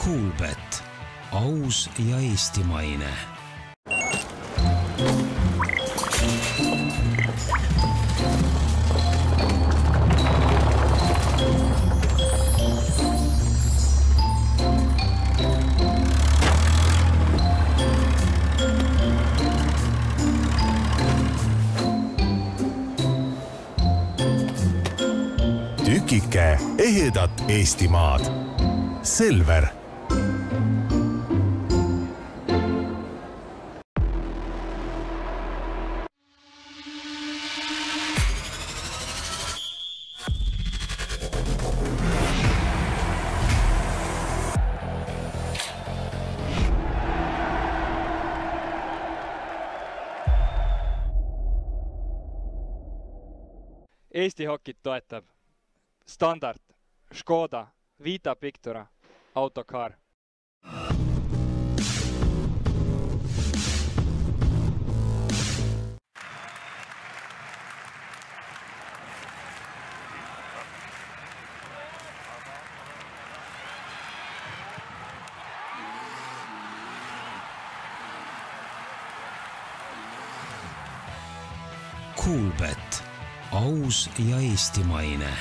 Coolbet, aus ja eestimaine. Tükike ehedat Eestimaad. Selver. Eesti hokit toetab Standard, Škoda, Vita Pictura, Autocar. Coolbet, aus ja eestimaine.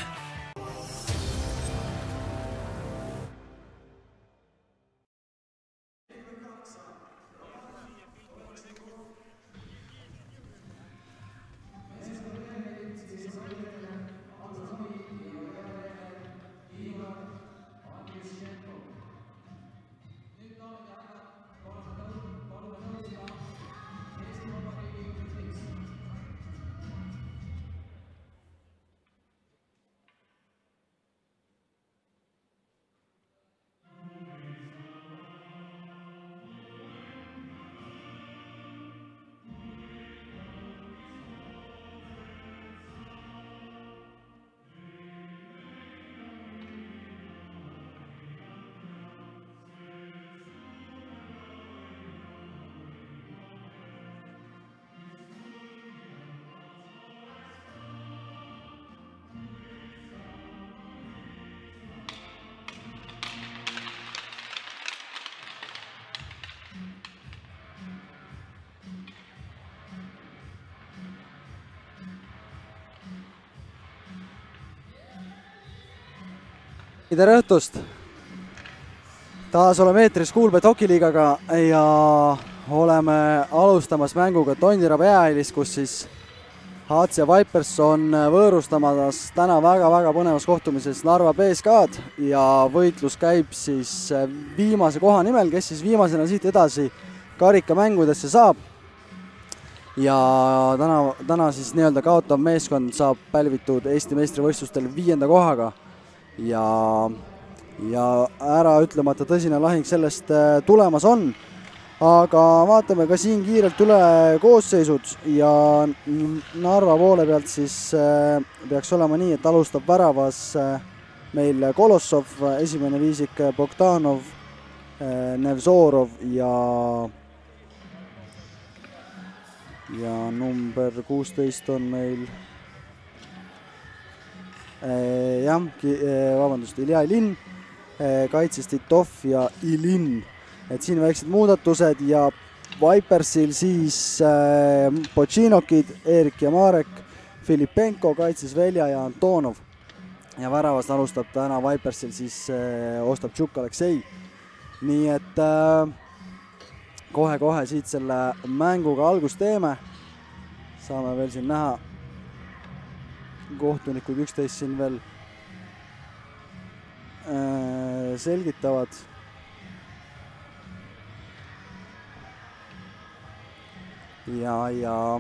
Tere õhtust! Taas oleme eetris Coolbet hokiliigaga ja oleme alustamas mänguga Tondiraba jäähallis, kus siis HC Vipers on võõrustamas täna väga põnevas kohtumises Narva BSK-d ja võitlus käib siis viimase koha nimel, kes siis viimasena siit edasi karikamängudesse saab. Ja täna siis nii-öelda kaotav meeskond saab pälvitud Eesti meistrivõistlustel 5. kohaga. Ja ära ütlemata tõsine lahing sellest tulemas on, aga vaatame ka siin kiirelt üle koosseisud ja Narva poole pealt siis peaks olema nii, et alustab väravas meil Kolossov, esimene viisik Bogdanov, Nevzorov ja number 16 on meil Ilja Ilin, kaitses Titov ja Ilin. Et siin väiksed muudatused ja Vipersil siis Počinokid, Erik ja Marek, Filipenko, kaitses Velja ja Antonov. Ja väravast alustab täna Vipersil siis Ostaptšuk Aleksei. Nii et kohe siit selle mänguga algust teeme. Saame veel siin näha kohtunikud üksteist siin veel selgitavad. Ja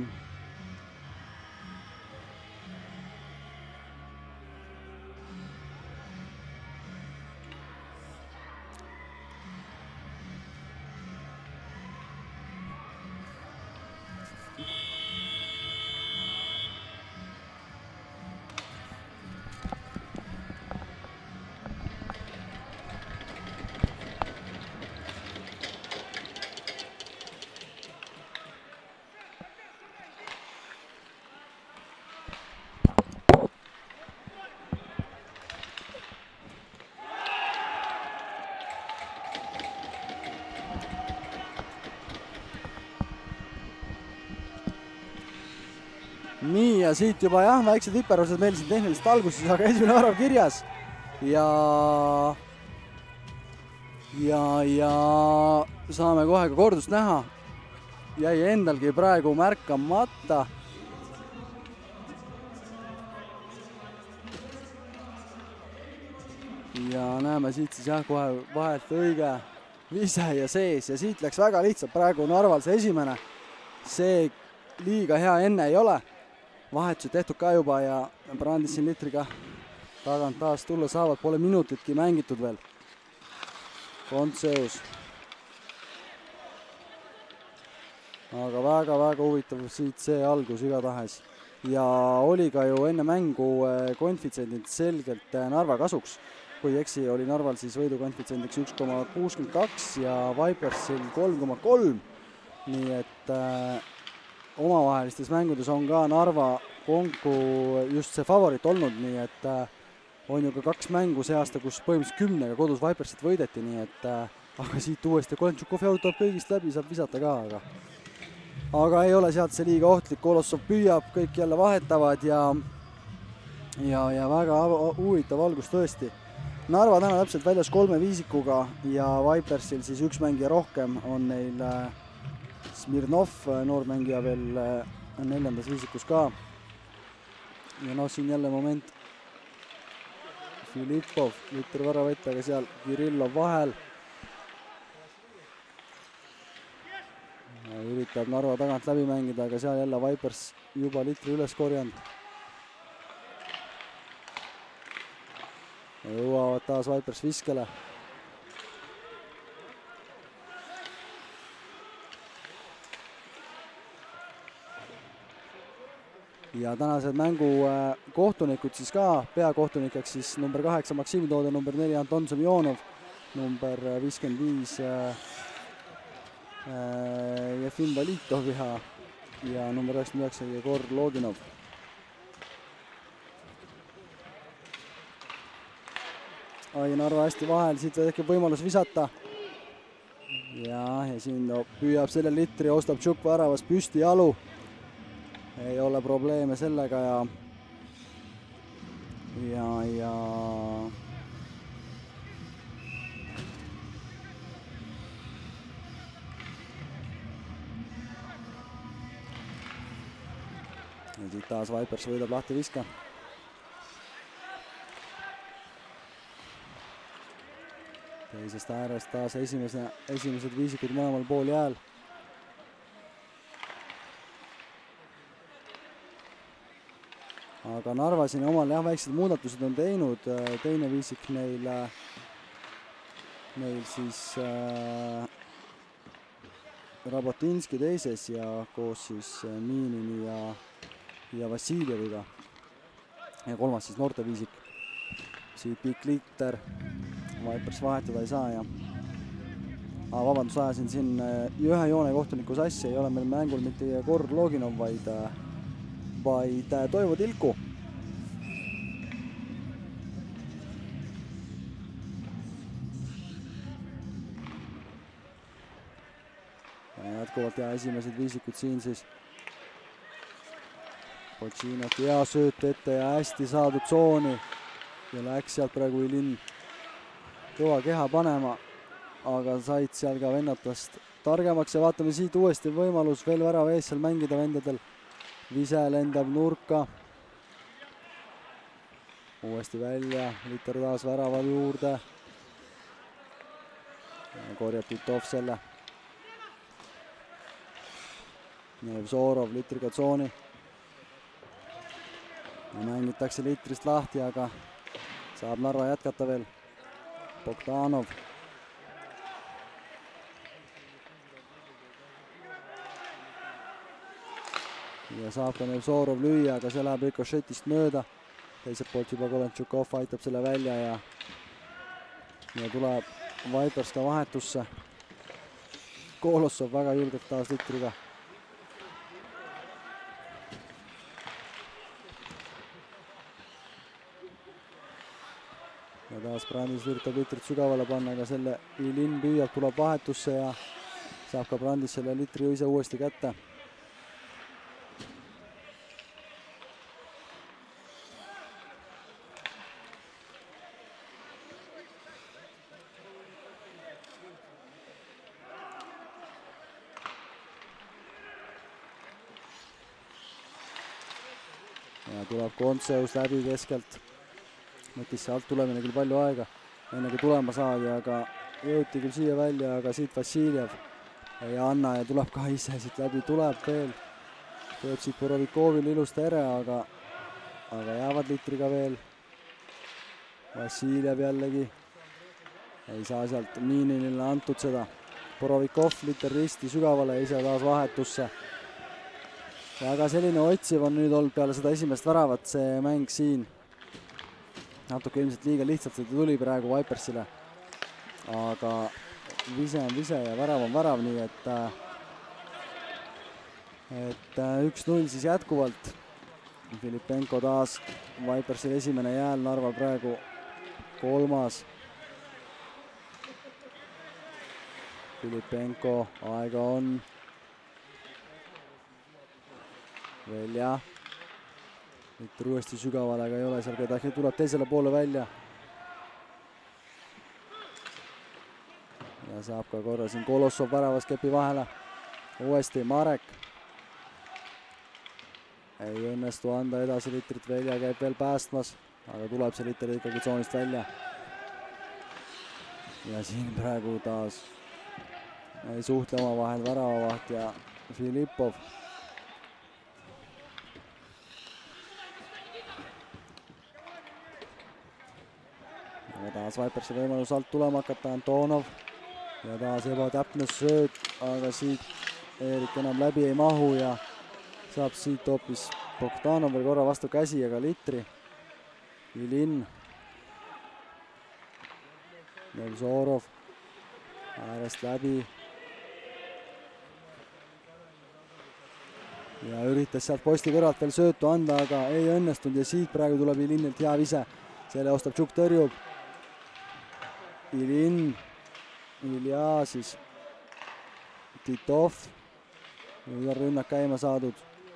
ja siit juba jah, väiksed viperused meil siin tehniliselt alguses, aga esimene värav kirjas. Ja saame kohe ka kordust näha. Jäi endalgi praegu märkamata. Ja näeme siit siis jah, kohe vahelt õige vise ja sees ja siit läks väga lihtsalt. Praegu Narval see esimene. See liiga hea enne ei ole. Vahetused tehtud ka juba ja Brandis siin litriga tagant taas tulla saavad. Pole minutitki mängitud veel. Kontseus. Aga väga-väga huvitav siit see algus igatahes. Ja oli ka ju enne mängu konfitsendid selgelt Narva kasuks. Kui eksi oli Narval siis võidukonfitsendiks 1,62 ja Vipersil 3,3. Nii et omavahelistes mängudes on ka Narva konku just see favoriit olnud, nii et on ju ka 2 mängu see aasta, kus põhimõtteliselt 10-ga kodus Vipersit võideti, nii et aga siit uuesti Kolenšukovi auto kõigist läbi, saab visata ka, aga ei ole sealt see liiga ohtlik. Kolossov püüab, kõik jälle vahetavad ja väga huvitav algus tõesti. Narva täna täpselt väljas 3 viisikuga ja Vipersil siis 1 mängija rohkem on neil Smirnov, noormängija veel 4. viisikus ka. Ja noh, siin jälle moment. Filippov, litri väravett, aga seal Kirillov vahel. Üritab Narva tagant läbi mängida, aga seal jälle Vipers juba litri üles korjanud. Jõuavad taas Vipers viskele. Ja tänased mängu kohtunikud siis ka, peakohtunikeks siis number 8 Maksim Toode, number 4 Anton Semjonov, number 55 Jefim Valitov ja number 99 Jegor Loginov. Ai Narva hästi vahel, siit tekib võimalus visata. Ja siin püüab selle litri, ostab Tšuk väravas püsti jalu. Ei ole probleeme sellega ja siit taas Vipers võidab lahti viska. Teisest äärest taas esimesed viisikud mõlemal pool jääl. Aga Narva siin omal jah, väiksed muudatused on teinud. Teine viisik neil siis Rabotinski teises ja koos siis Miinini ja Vassiljeviga. Ja 3. siis noorte viisik. Siit pikk liter. Vipers vahetada ei saa ja vabandus, ajasin siin ühe joone kohtuniku sassi, ei ole meil mängul mitte Jegor Loginov, vaid Toivo Tilku. Ja jätkuvalt ja esimesed viisikud siin siis. Potšinot hea sööt ette ja hästi saadud tsooni ja läks sealt praegu Ilin kõva keha panema, aga said seal ka vennatast targemaks ja vaatame siit uuesti võimalus veel värava ees seal mängida vendadel. Vise lendab nurka. Uuesti välja, liter taas värava juurde. Korjab Titov selle. Nevzorov litriga tsooni. Mängitakse litrist lahti, aga saab Narva jätkata veel. Bogdanov. Ja saab ka Nevzorov lüüa, aga see läheb rikošetist mööda. Teiselt poolt juba Kolenšukov aitab selle välja ja tuleb Vipers ka vahetusse. Kolossov väga julgelt taas litriga. Ja taas Brandis üritab litrit sügavale panna, aga selle Ilin püüab, tuleb vahetusse ja saab ka Brandis selle litri ise uuesti kätte. tuleb Kontseus läbi keskelt. Mõttis see alt tulemine küll palju aega, enne kui tulema saadi, aga jõuti küll siia välja, aga siit Vassiljev ei anna ja tuleb ka ise siit läbi, tuleb veel. Teeb siit Borovikovil ilusti ere, aga jäävad litriga veel. Vassiljev jällegi ei saa sealt Miinilile antud seda. Borovikov, liter risti sügavale, ise taas vahetusse. Väga selline otsiv on nüüd olnud peale seda esimest väravat see mäng siin. Natuke ilmselt liiga lihtsalt seda tuli praegu Vipersile. Aga vise on vise ja värav on värav, nii et 1-0 siis jätkuvalt. Filipenko taas Vipersil esimene jääl, Narval praegu 3. Filipenko, aega on. Veel jah. Nüüd uuesti sügavale, aga ei ole seal kedagi, tuleb teisele poole välja. Ja saab ka korra siin Kolossov väravas kepi vahele. Uuesti Marek. Ei õnnestu anda edasi litrit veel ja käib veel päästmas, aga tuleb see liter ikkagi tsoonist välja. Ja siin praegu taas ei suhtle oma vahel väravavaht ja Filippov. Ja taas Vipersi võimalus alt tulema hakata, Antonov. Ja taas ebatäpne sööt, aga siit Eerik enam läbi ei mahu ja saab siit hoopis Bogdanov veel korra vastu käsi, aga litri. Ilin. Nevzorov äärest läbi. Ja üritas sealt posti kõrvalt veel söötu anda, aga ei õnnestunud ja siit praegu tuleb Ilinilt hea vise. Selle Ostaptšuk tõrjub. Ilin. Ilja siis Titov. Nüüd on rünnak käima saadud.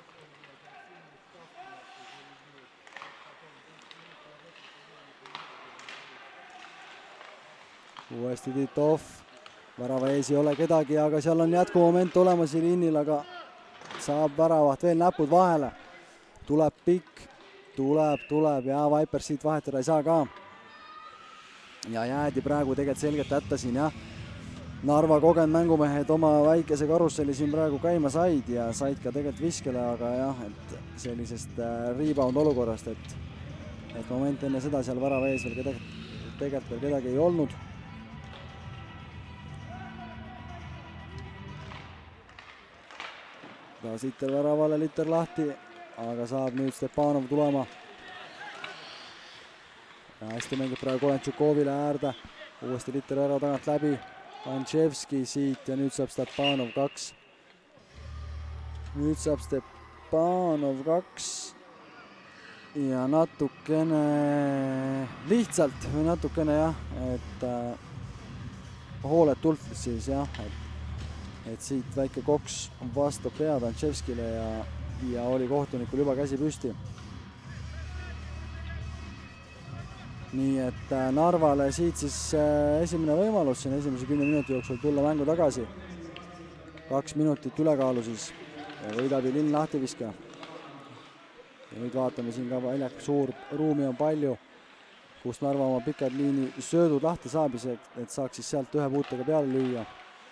Uuesti Titov. Värava ees ei ole kedagi, aga seal on jätkumoment olemas Ilinil, aga saab väravaht veel näpud vahele. Tuleb pikk, tuleb ja Vipers siit vahetada ei saa ka. Ja jäädi praegu tegelikult selgelt hätta siin jah. Narva kogenud mängumehed oma väikese karusselli siin praegu käima said ja said ka tegelikult viskele, aga jah, et sellisest rebound olukorrast, et moment enne seda seal värava ees veel tegelikult veel kedagi ei olnud. Ta sitter väravale, liter lahti, aga saab nüüd Stepanov tulema. Ja hästi mängib praegu Kolentšukovile äärde, uuesti liter ära tagant läbi. Antševski siit ja nüüd saab Stepanov 2. Nüüd saab Stepanov 2 ja natukene lihtsalt või natukene jah, et hooletult siis jah, et siit väike koks vastu pead Antševskile ja oli kohtunikul juba käsi püsti. Nii et Narvale siit siis esimene võimalus siin esimese 10 minuti jooksul tulla mängu tagasi. 2 minutit ülekaalu siis võidab Ilin lahtiviska. Ja nüüd vaatame siin ka väljak, suur ruumi on palju, kus Narva oma pikad liini söödud lahti saab, et saaks siis sealt ühe puutega peale lüüa.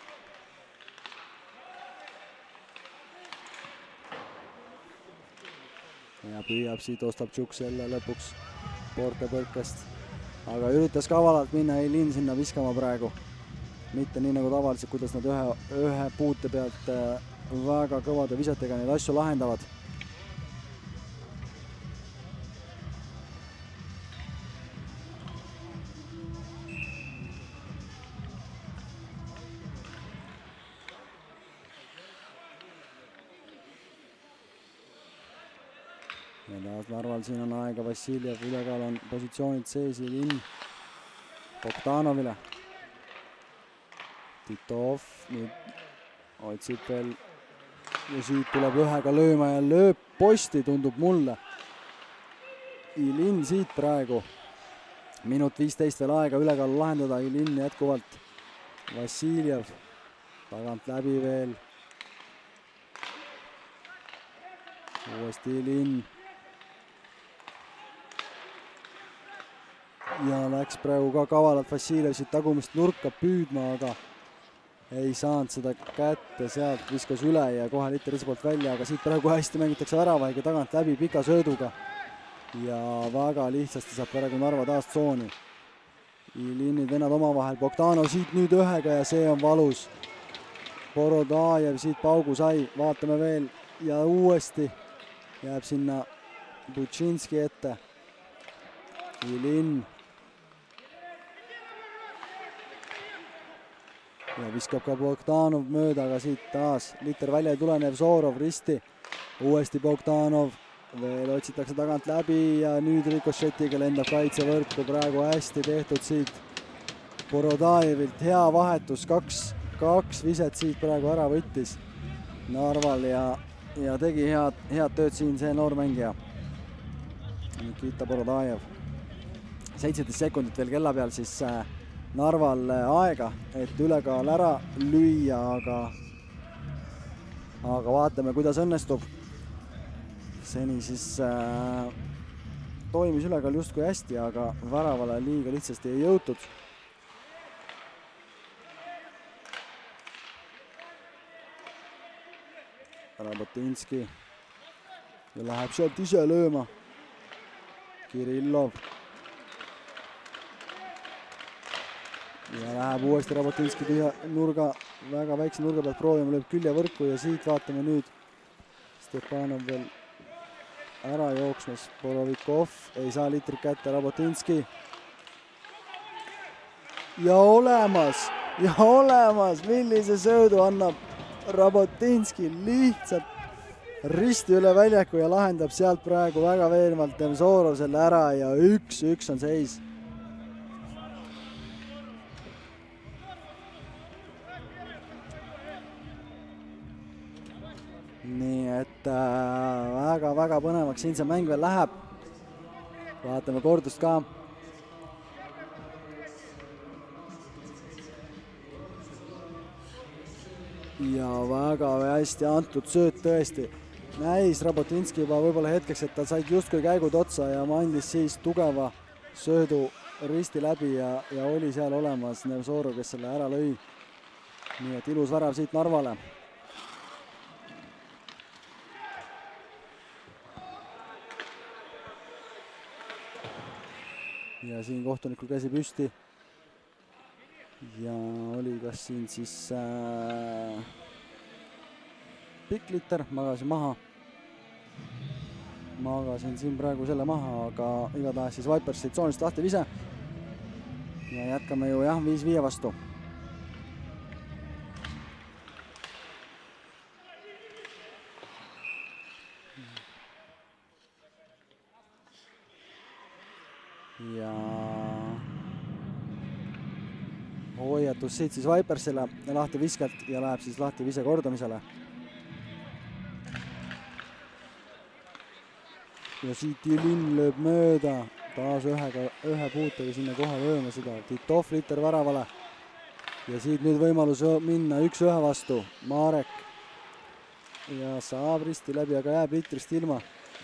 Ja püüab siit Ostaptšuk selle lõpuks Porte põrkest, aga üritas kavalalt minna Ilin sinna viskama praegu. Mitte nii nagu tavaliselt, kuidas nad ühe puute pealt väga kõvade visetega neid asju lahendavad. Ja taas Narval siin on aega, Vassiljev ülekaal on positsioonid sees, Ilin Bogdanovile. Titov nüüd otsib veel ja siit tuleb ühega lööma ja lööb posti, tundub mulle. Ilin siit praegu. Minut 15 veel aega ülekaalu lahendada, Ilin jätkuvalt. Vassiljev tagant läbi veel. Uuesti Ilin. ja läks praegu ka kavalalt Vassiljev siit tagumist nurka püüdma, aga ei saanud seda kätte, sealt viskas üle ja kohe Litter ise poolt välja, aga siit praegu hästi mängitakse väravahiga tagant läbi pika sööduga ja väga lihtsasti saab praegu Narva taas tsooni. Ilinid vennad omavahel, Bogdanov siit nüüd ühega ja see on valus. Borodajev siit paugu sai, vaatame veel ja uuesti jääb sinna Butšinski ette. Ilin ja viskab ka Bogdanov mööda, aga siit taas Litter välja ei tule, Nevzorov risti, uuesti Bogdanov, veel otsitakse tagant läbi ja nüüd rikošetiga lendab kaitsevõrku, praegu hästi tehtud siit Borodajevilt, hea vahetus, kaks viset siit praegu ära võttis Narval ja tegi head tööd siin see noormängija Nikita Borodajev. 17 sekundit veel kella peal siis Narval aega, et ülekaal ära lüüa, aga vaatame, kuidas õnnestub. Seni siis toimis ülekaal justkui hästi, aga väravale liiga lihtsasti ei jõutud. Rabotinski ja läheb sealt ise lööma. Kirillov. Ja läheb uuesti Rabotinski tühja nurga, väga väikse nurga pealt proovima, lööb küljevõrku ja siit vaatame nüüd Stepanov veel ära jooksmas. Borovikov ei saa Litrit kätte, Rabotinski. Ja olemas, millise söödu annab Rabotinski, lihtsalt risti üle väljaku ja lahendab sealt praegu väga veenvalt Nevzorov selle ära ja 1-1 on seis. Nii et väga põnevaks siin see mäng veel läheb. Vaatame kordust ka. Ja väga hästi antud sööt tõesti. Näis Rabotinski juba võib-olla hetkeks, et ta said justkui käigud otsa ja andis siis tugeva söödu risti läbi ja oli seal olemas Nevzorov, kes selle ära lõi. Nii et ilus värav siit Narvale. Ja siin kohtunikul käsi püsti ja oli kas siin siis pikk Litter, magasin siin praegu selle maha, aga igatahes siis Vipers siit tsoonist lahti vise ja jätkame ju 5-5 vastu. Ja hoiatus siit siis Vipersile lahti viskelt ja läheb siis lahti vise kordamisele. Ja siit Ilin lööb mööda, taas ühe puutega sinna kohe lööma seda. Titov Litter väravale ja siit nüüd võimalus minna 1-1 vastu. Marek ja saab risti läbi, aga jääb Litterist ilma.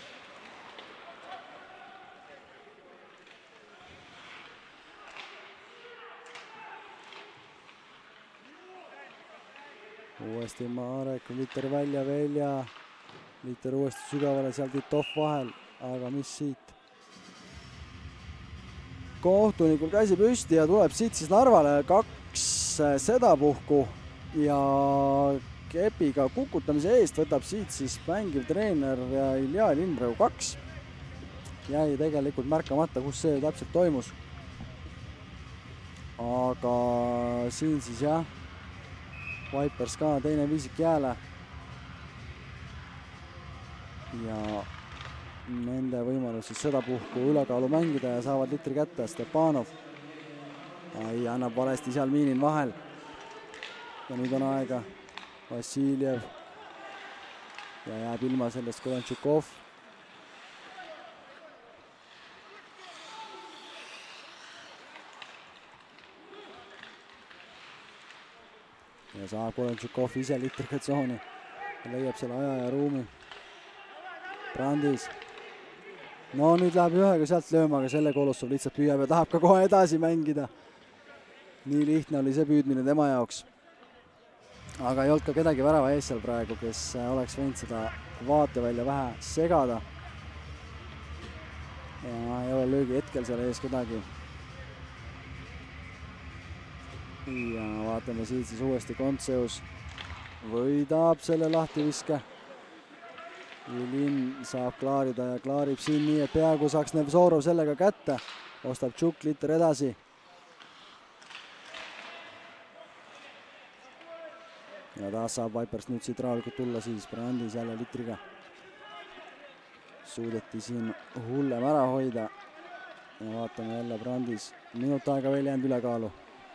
Uuesti Marek, Litter välja, Litter uuesti sügavale, seal Titov vahel, aga mis siit? Kohtunikul käsi püsti ja tuleb siit siis Narvale 2 sedapuhku ja kepiga kukutamise eest võtab siit siis mängiv treener Ilja Lindreu 2. Jäi tegelikult märkamata, kus see täpselt toimus. Aga siin siis jah, Vipers ka teine viisik jääle ja nende võimalus siis sedapuhku ülekaalu mängida ja saavad Litri kätte. Stepanov annab valesti seal Miinin vahel ja nüüd on aega Vassiljev ja jääb ilma sellest Kolenšukov. Ja saab Kolenšukov ise Litriga tsooni ja leiab selle aja ja ruumi. Brandis no nüüd läheb ühega sealt lööma, aga selle Kolossov lihtsalt püüab ja tahab ka kohe edasi mängida. Nii lihtne oli see püüdmine tema jaoks. Aga ei olnud ka kedagi värava ees seal praegu, kes oleks võinud seda vaatevälja vähe segada. Ja ei ole löögi hetkel seal ees kedagi. Ja vaatame siit siis uuesti Kontseus võidab selle lahtiviske. Ilin saab klaarida ja klaarib siin nii, et peaaegu saaks Nevzorov sellega kätte. Ostab Tšukk Litter edasi. Ja taas saab Vipers nüüd siit rahulikult tulla siis Brandis jälle Littriga. Suudeti siin hullem ära hoida. Ja vaatame jälle Brandis. Minut aega veel jäänud ülekaalu.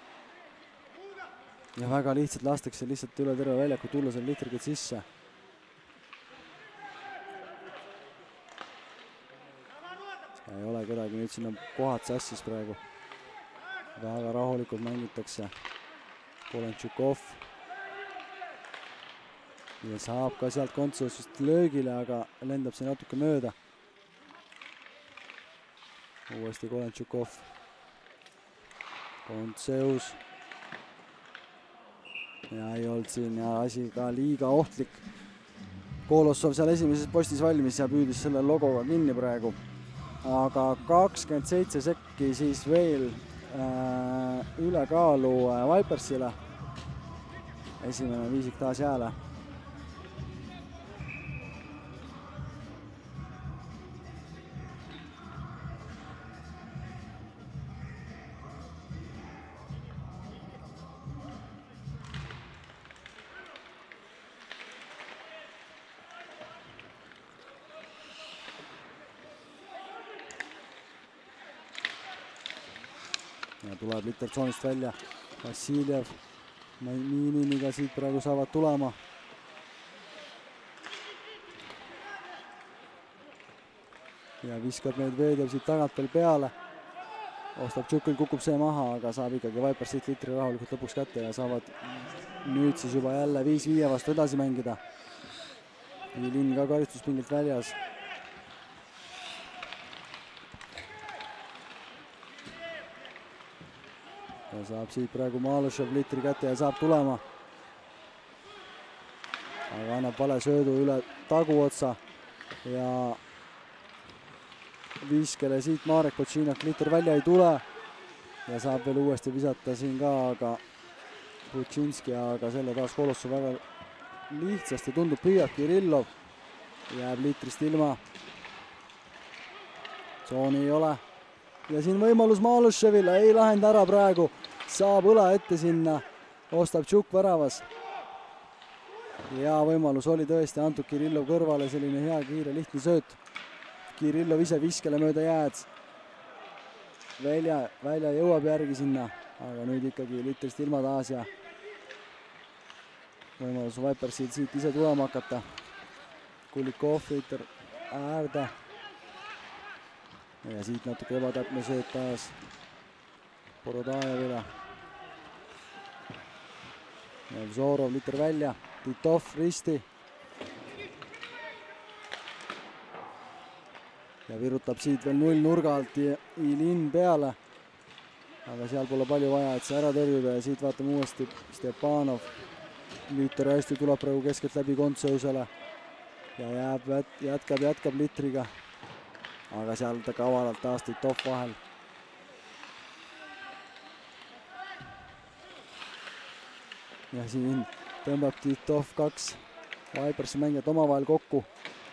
Ja väga lihtsalt lastakse lihtsalt üle terve väljaku tulla seal Littrigid sisse. Ei ole kedagi nüüd sinna kohad sassis praegu. Väga rahulikult mängitakse. Kolenšukov. Ja saab ka sealt Kontseusest löögile, aga lendab see natuke mööda. Uuesti Kolenšukov. Kontseus. Ja ei olnud siin ja asi ka liiga ohtlik. Kolossov seal esimeses postis valmis ja püüdis selle logoga kinni praegu. Aga 27 sekki siis veel ülekaalu Vipersile. Esimene viisik taas jääle. Ja tuleb Litter tsoonist välja. Vassiljev, Miininiga siit praegu saavad tulema. Ja viskab Medvedev siit tagant veel peale. Ostab Tšukil, kukub see maha, aga saab ikkagi Vipers siit Littri rahulikult lõpuks kätte ja saavad nüüd siis juba jälle 5-5 vastu edasi mängida. Ilin ka karistuspingilt väljas. Ja saab siit praegu Malušev Littri kätte ja saab tulema. Aga annab vale söödu üle taguotsa ja viskele siit Marek Potšinak Litter välja ei tule. Ja saab veel uuesti visata siin ka, aga Putšinski, aga selle taas Kolossov väga lihtsasti tundub püüab. Kirillov jääb Littrist ilma. Tsooni ei ole. Ja siin võimalus Maluševile, ei lahenda ära praegu. Saab õla ette sinna, ostab Tšukk väravas. Ja võimalus oli tõesti antud Kirillov kõrvale, selline hea kiire lihtne sööt. Kirillov ise viskele mööda jääd. Välja jõuab järgi sinna, aga nüüd ikkagi Littrist ilma taas ja võimalus Vipersil siit ise tulema hakata. Kulikov, Litter äärde. Ja siit natuke ebatäpne sööt taas Borodajevile. Nevzorov, Litter välja, Titov risti. Ja virutab siit veel 0 nurga alt Ilin peale. Aga seal pole palju vaja, et see ära tõrjuda ja siit vaatame uuesti Stepanov. Litter hästi tuleb praegu keskelt läbi Kontseusele. Ja jätkab Littriga. Aga seal ta kavalalt taas Titov vahel. Ja siin tõmbab Titov 2 Vipersi mängijat omavahel kokku.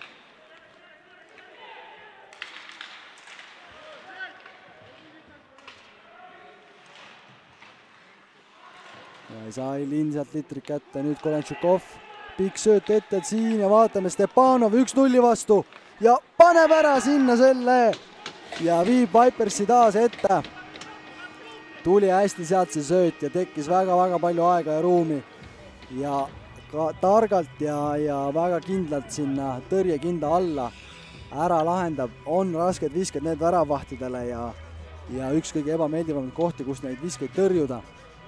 Ja ei saa Ilin sealt Littrit kätte, nüüd Kolenšukov. Pikk sööt ette siin ja vaatame Stepanov 1-0 vastu. Ja paneb ära sinna selle ja viib Vipersi taas ette. Tuli hästi sealt see sööt ja tekkis väga palju aega ja ruumi. Ja ka targalt ja väga kindlalt sinna tõrjekinda alla ära lahendab. On rasked visked need väravahtidele ja üks kõige ebameeldivamaid kohti, kus neid viskeid tõrjuda.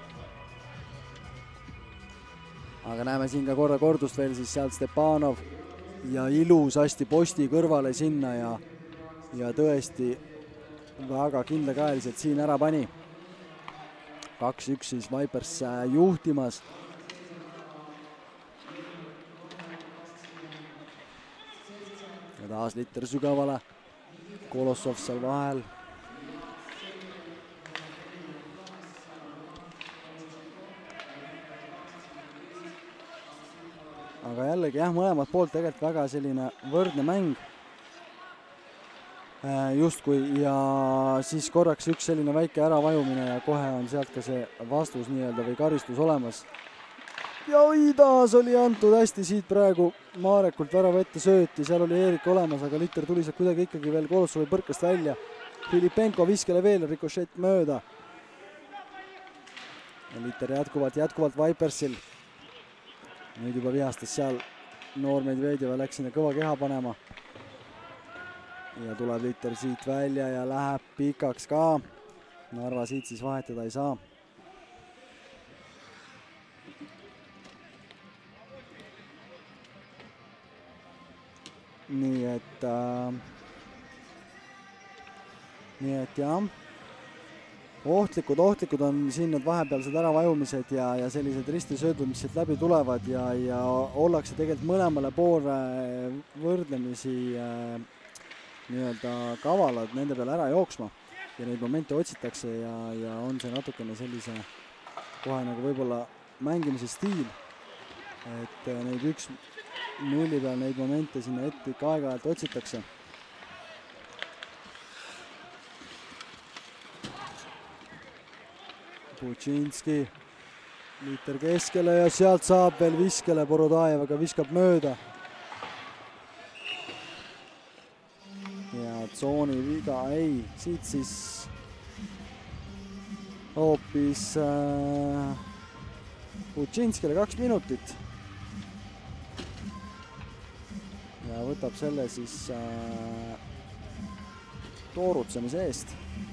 Aga näeme siin ka korra kordust veel siis sealt Stepanov ja ilus hästi posti kõrvale sinna ja ja tõesti väga kindlakäeliselt siin ära pani. 2-1 siis Vipers juhtimas. Ja taas Litter sügavale. Kolossov seal vahel. Aga jällegi jah, mõlemad poolt tegelikult väga selline võrdne mäng. Justkui ja siis korraks üks selline väike äravajumine ja kohe on sealt ka see vastus nii-öelda või karistus olemas. Ja taas oli antud hästi siit praegu Marekult värava ette sööti, seal oli Eerik olemas, aga Litter tuli sealt kuidagi ikkagi veel Kolossovi põrkast välja. Filipenko viskele veel, rikošett mööda. Ja Litter jätkuvalt Vipersil. Nüüd juba vihastas seal Noor Medvedjeva, läks sinna kõva keha panema. Ja tuleb Litter siit välja ja läheb pikaks ka. Narva siit siis vahetada ei saa. Nii et jah, ohtlikud on siin need vahepealsed äravajumised ja sellised ristisöödud, mis siit läbi tulevad ja ollakse tegelikult mõlemale poole võrdlemisi nii-öelda kavalad nende peale ära jooksma ja neid momente otsitakse ja on see natukene sellise kohe nagu võib-olla mängimise stiil, et neid 1-0 peal neid momente sinna ette ikka aeg-ajalt otsitakse. Pučinski, Litter keskele ja sealt saab veel viskele, Borodajev aga viskab mööda. Ja tsooni viga, ei, siit siis hoopis Pučinskile 2 minutit. Ja võtab selle siis toorutsemise eest.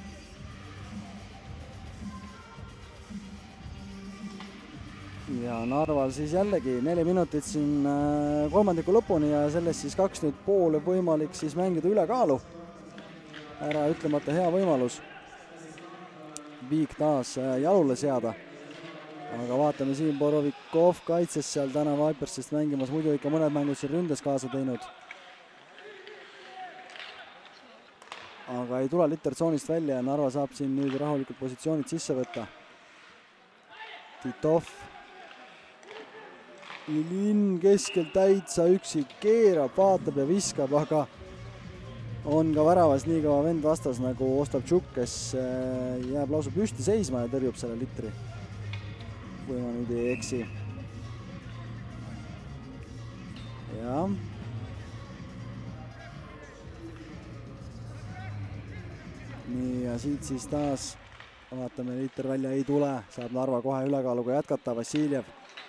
Ja Narval siis jällegi 4 minutit siin kolmandiku lõpuni ja sellest siis 2 nüüd poole võimalik siis mängida ülekaalu. Ära ütlemata hea võimalus Viik taas jalule seada. Aga vaatame siin Borovikov kaitses seal täna Vipersist mängimas, muidu ikka mõned mängud siin ründes kaasa teinud. Aga ei tule Litter tsoonist välja ja Narva saab siin nüüd rahulikult positsioonid sisse võtta. Titov. Ilin keskel täitsa üksi keerab, vaatab ja viskab, aga on ka väravas nii kõva vend vastas nagu Ostaptšuk, kes jääb lausa püsti seisma ja tõrjub selle Litteri. Kui ma nüüd ei eksi. Ja. Nii ja siit siis taas vaatame, Litter välja ei tule, saab Narva kohe ülekaaluga jätkata, Vassiljev.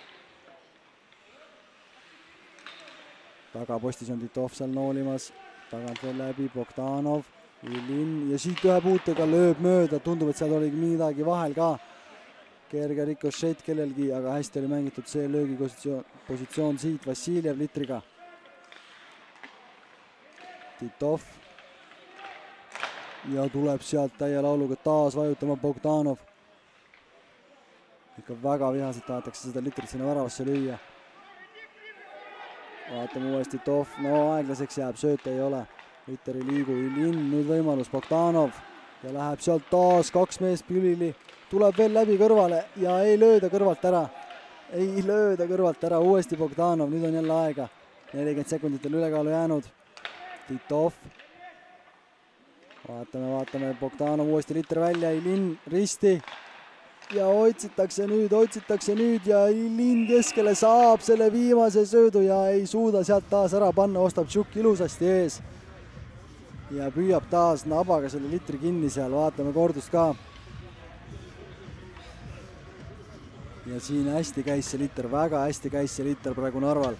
Tagapostis on Titov seal noolimas, tagant veel läbi Bogdanov, Ilin ja siit ühe puutega lööb mööda, tundub, et seal oligi midagi vahel ka. Kerge rikošett kellelgi, aga hästi oli mängitud see löögipositsioon siit Vassiljev Littriga. Titov. Ja tuleb sealt täie lauluga taas vajutama Bogdanov. Ikka väga vihaselt tahetakse seda Littrit sinna väravasse lüüa. Vaatame uuesti Titov, no aeglaseks jääb, sööte ei ole. Litter ei liigu, Ilin, nüüd võimalus Bogdanov ja läheb sealt taas 2 meest Pülili. Tuleb veel läbi kõrvale ja ei lööda kõrvalt ära. Ei lööda kõrvalt ära, uuesti Bogdanov, nüüd on jälle aega. 40 sekundit on ülekaalu jäänud. Titov. Vaatame, Bogdanov uuesti Litter välja, Ilin risti. Ja otsitakse nüüd ja Ilin keskele saab selle viimase söödu ja ei suuda sealt taas ära panna, Ostaptšuk ilusasti ees. Ja püüab taas nabaga selle Littri kinni seal, vaatame kordust ka. Ja siin hästi käis see Litter, väga hästi käis see Litter praegu Narval.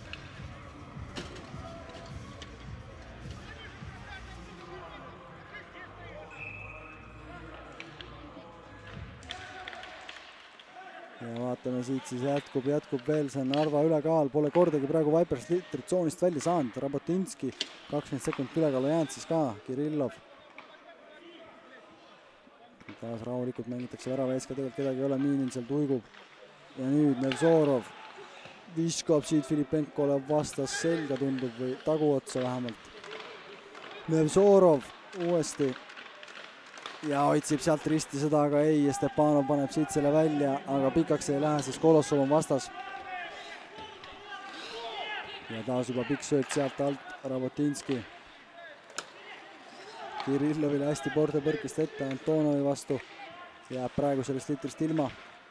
ja vaatame siit siis jätkub veel, see on Narva ülekaal, pole kordagi praegu Vipers liitrit tsoonist välja saanud, Rabotinski 20 sekundit ülekaalu jäänud siis ka, Kirillov. Taas rahulikult mängitakse värava ees, ka tegelikult kedagi ei ole, Miinin seal tuigub. Ja nüüd Nevzorov viskab siit Filipenkole vastas selga tundub või taguotsa vähemalt. Nevzorov uuesti ja otsib sealt risti seda, aga ei, ja Stepanov paneb siit selle välja, aga pikaks ei lähe, sest Kolossov on vastas. Ja taas juba pikk sööt sealt alt Rabotinski. Kirillovile hästi Porte põrkist ette Antonovi vastu, jääb praegu sellest liitrist ilma.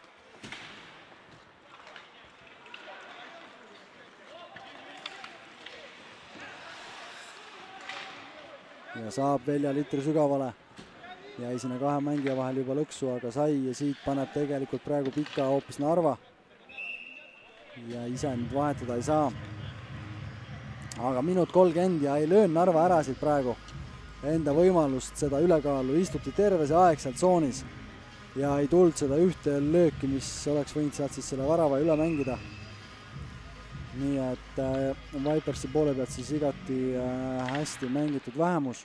Ja saab Velja liitri sügavale, jäi sinna kahe mängija vahel juba lõksu, aga sai ja siit paneb tegelikult praegu pika hoopis Narva. Ja ise nüüd vahetada ei saa. Aga minut 30 ja ei löön Narva ära siit praegu. Enda võimalust seda ülekaalu istuti terve see aeg seal tsoonis ja ei tulnud seda ühte lööki, mis oleks võinud sealt siis selle värava üle mängida. Nii et Vipersi poole pealt siis igati hästi mängitud vähemus.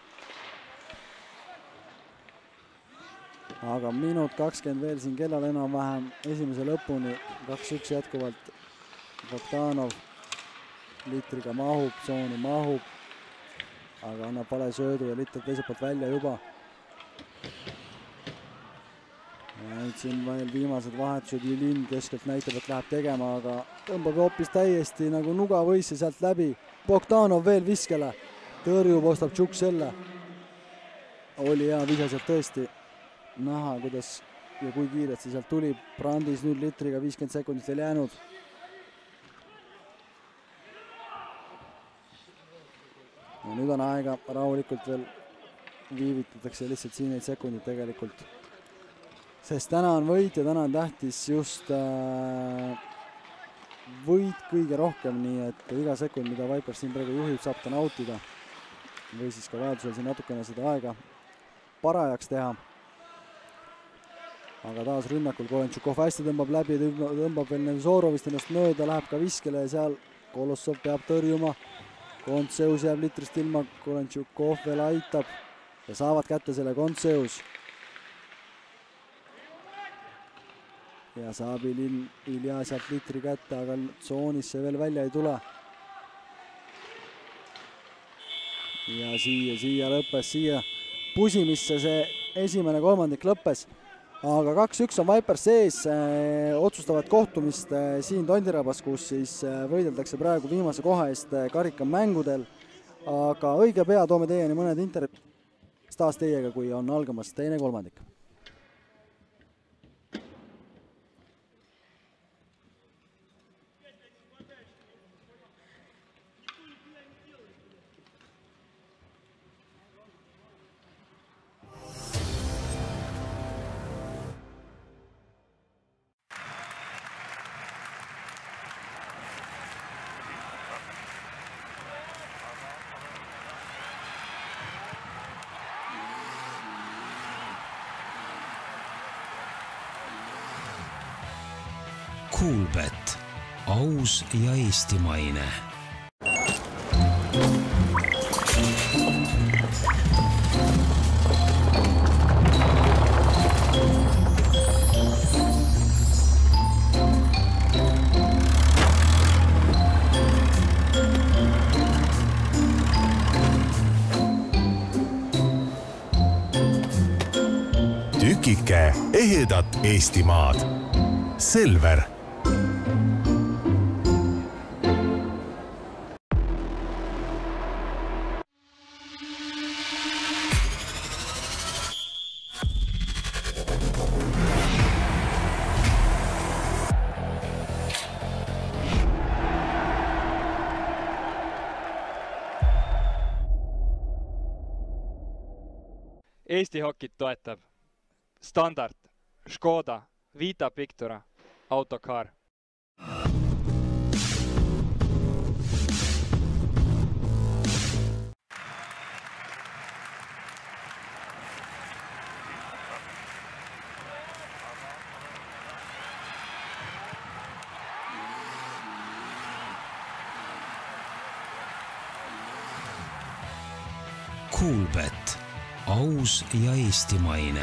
Aga minut 20 veel siin kellal enam-vähem esimese lõpuni, 2-1 jätkuvalt. Bogdanov liitriga mahub, tsooni mahub. Aga annab vale söödu ja liitad teiselt poolt välja juba. Ja nüüd siin veel viimased vahetused, Julin keskelt näitab, et läheb tegema, aga tõmbab hoopis täiesti nagu nuga võisse sealt läbi. Bogdanov veel viskele, tõrjub, ostab Tšuk selle. Oli hea vise sealt tõesti näha, kuidas ja kui kiiret see sealt tuli. Brandis nüüd liitriga 50 sekundit veel jäänud. Ja nüüd on aega rahulikult veel viivitatakse lihtsalt siin neid sekundid tegelikult. Sest täna on võit ja täna on tähtis just võit kõige rohkem, nii et iga sekund, mida Vipers siin praegu juhib, saab ta nautida. Või siis ka vajadusel siin natukene seda aega parajaks teha. Aga taas rünnakul Kolentšukov hästi tõmbab läbi, tõmbab veel Nevzorovist ennast mööda, läheb ka viskele ja seal Kolossov peab tõrjuma. Kontseus jääb liitrist ilma, Kolentšukov veel aitab ja saavad kätte selle Kontseus. Ja saab Ilja sealt liitri kätte, aga tsoonis see veel välja ei tule. Ja siia lõppes, siia pusimisse see esimene kolmandik lõppes. Aga 2-1 on Vipers sees, otsustavat kohtumist siin Tondirabas, kus siis võideldakse praegu viimase koha eest karikamängudel. Aga õige pea toome teieni mõned intervjuud taas teiega, kui on algamas teine kolmandik. Kuulbet, aus ja eestimaine. Tükike ehedat Eestimaad. Selver. Eesti hokit toetab Standard, Škoda, Vita Pictura, Autocar. Kuulbet, aus ja eestimaine.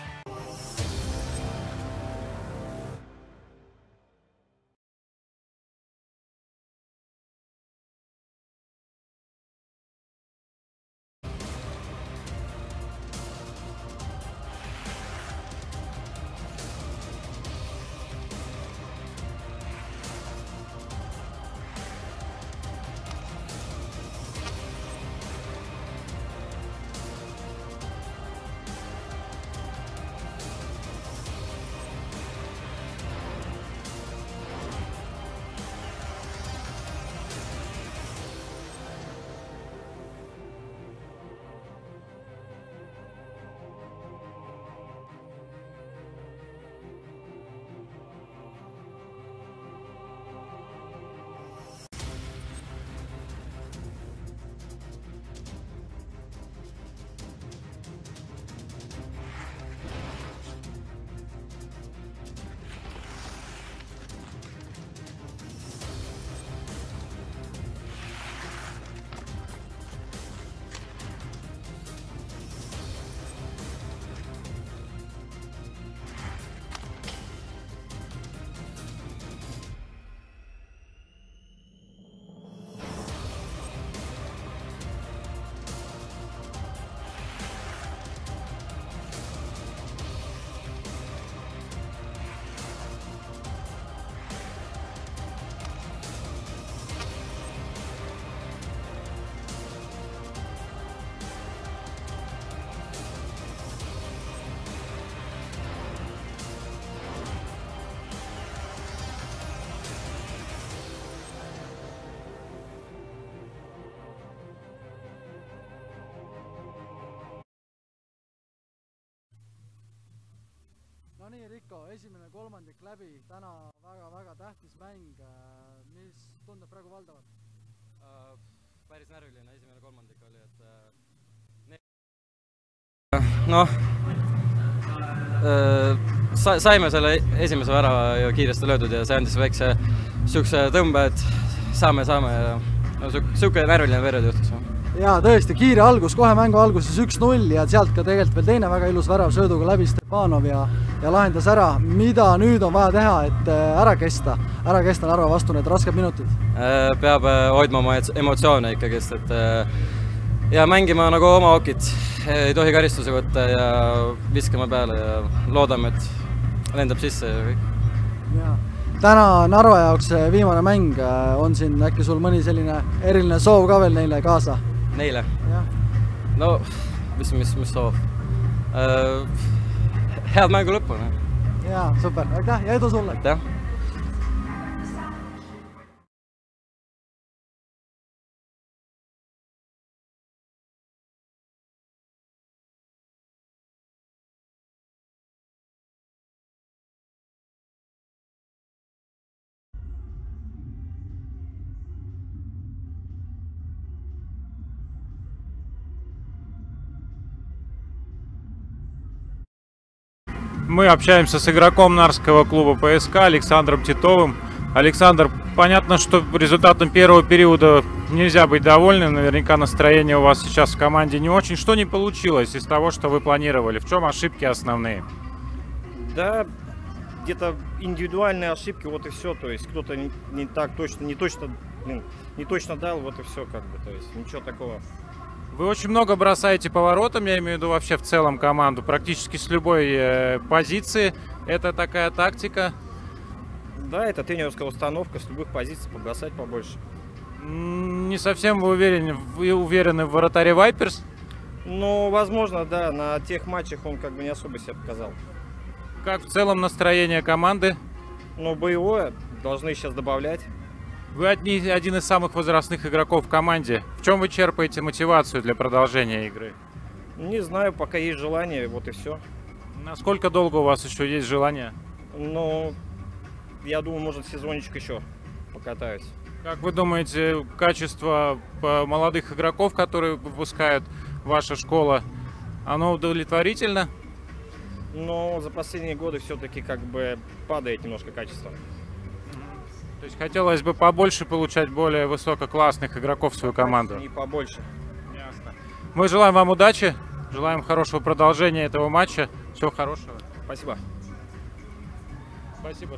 No nii, Riko, esimene kolmandik läbi, täna väga-väga tähtis mäng, mis tundub praegu valdavat? Päris närviline esimene kolmandik oli, et saime selle esimese värava ju kiiresti löödud ja see andis väikse siukse tõmbe, et saame ja siuke närviline periood juhtus. Jaa, tõesti, kiire algus, kohe mängu alguses 1-0 ja sealt ka tegelikult veel teine väga ilus värav sööduga läbi Stepanov ja lahendas ära, mida nüüd on vaja teha, et ära kesta Narva vastu need rasked minutid? Peab hoidma oma emotsioone ikkagist, et ja mängima nagu oma okit, ei tohi karistusi võtta ja viskama peale ja loodame, et lendab sisse ja kõik. Jaa. Täna Narva jaoks viimane mäng, on siin äkki sul mõni selline eriline soov ka veel neile kaasa? Neile? Jah. No, mis soov? Head mängu lõppu. Jaa, super, aitäh ja edu sulle! Aitäh! Мы общаемся с игроком Нарского клуба ПСК Александром Титовым. Александр, понятно, что результатом первого периода нельзя быть довольным. Наверняка настроение у вас сейчас в команде не очень. Что не получилось из того, что вы планировали? В чем ошибки основные? Да, где-то индивидуальные ошибки, вот и все. То есть кто-то не точно дал, вот и все, как бы. То есть ничего такого. Вы очень много бросаете поворотом, я имею в виду вообще в целом команду, практически с любой позиции. Это такая тактика? Да, это тренерская установка, с любых позиций побросать побольше. Не совсем вы уверены в вратаре Вайперс? Ну, возможно, да, на тех матчах он как бы не особо себя показал. Как в целом настроение команды? Ну, боевое, должны сейчас добавлять. Вы один из самых возрастных игроков в команде. В чем вы черпаете мотивацию для продолжения игры? Не знаю, пока есть желание, вот и все. Насколько долго у вас еще есть желание? Ну, я думаю, может, сезончик еще покатаюсь. Как вы думаете, качество молодых игроков, которые выпускает ваша школа, оно удовлетворительно? Но за последние годы все-таки как бы падает немножко качество. То есть хотелось бы побольше получать более высококлассных игроков в свою команду? И побольше. Ясно. Мы желаем вам удачи, желаем хорошего продолжения этого матча. Всего хорошего. Спасибо. Спасибо.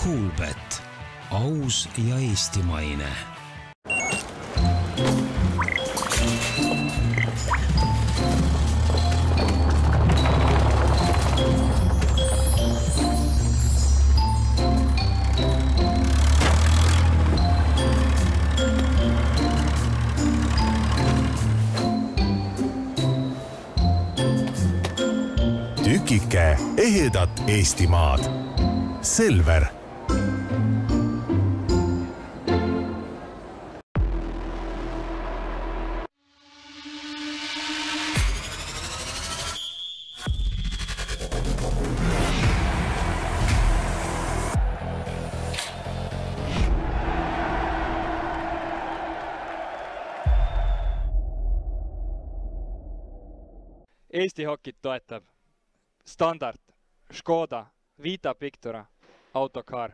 Kuulbet, aus ja eestimaine. Tükike ehedat Eestimaad. Selver. Eesti hokit toetab Standard, Škoda, Vita Pictura, Autocar.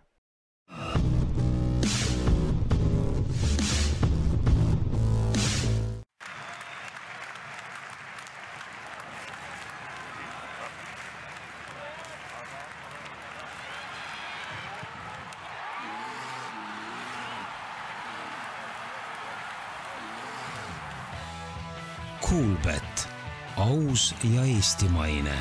Kuulbet, aus ja eestimaine.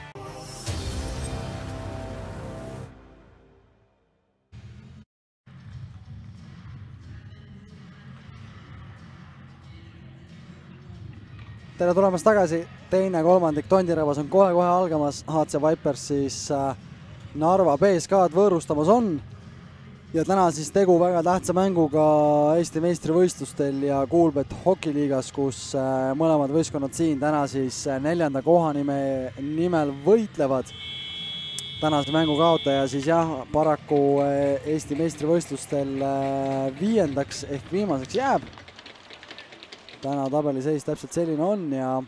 Tere tulemast tagasi, teine kolmandik Tondirabas on kohe-kohe algamas, HC Vipers siis Narva BSK-d võõrustamas on ja täna siis tegu väga tähtsa mänguga Eesti meistrivõistlustel ja Kuulbet hokiliigas, kus mõlemad võistkonnad siin täna siis 4. koha nimel võitlevad. Tänase mängu kaotaja siis jah, paraku Eesti meistrivõistlustel 5. ehk viimaseks jääb. Täna tabeliseis täpselt selline on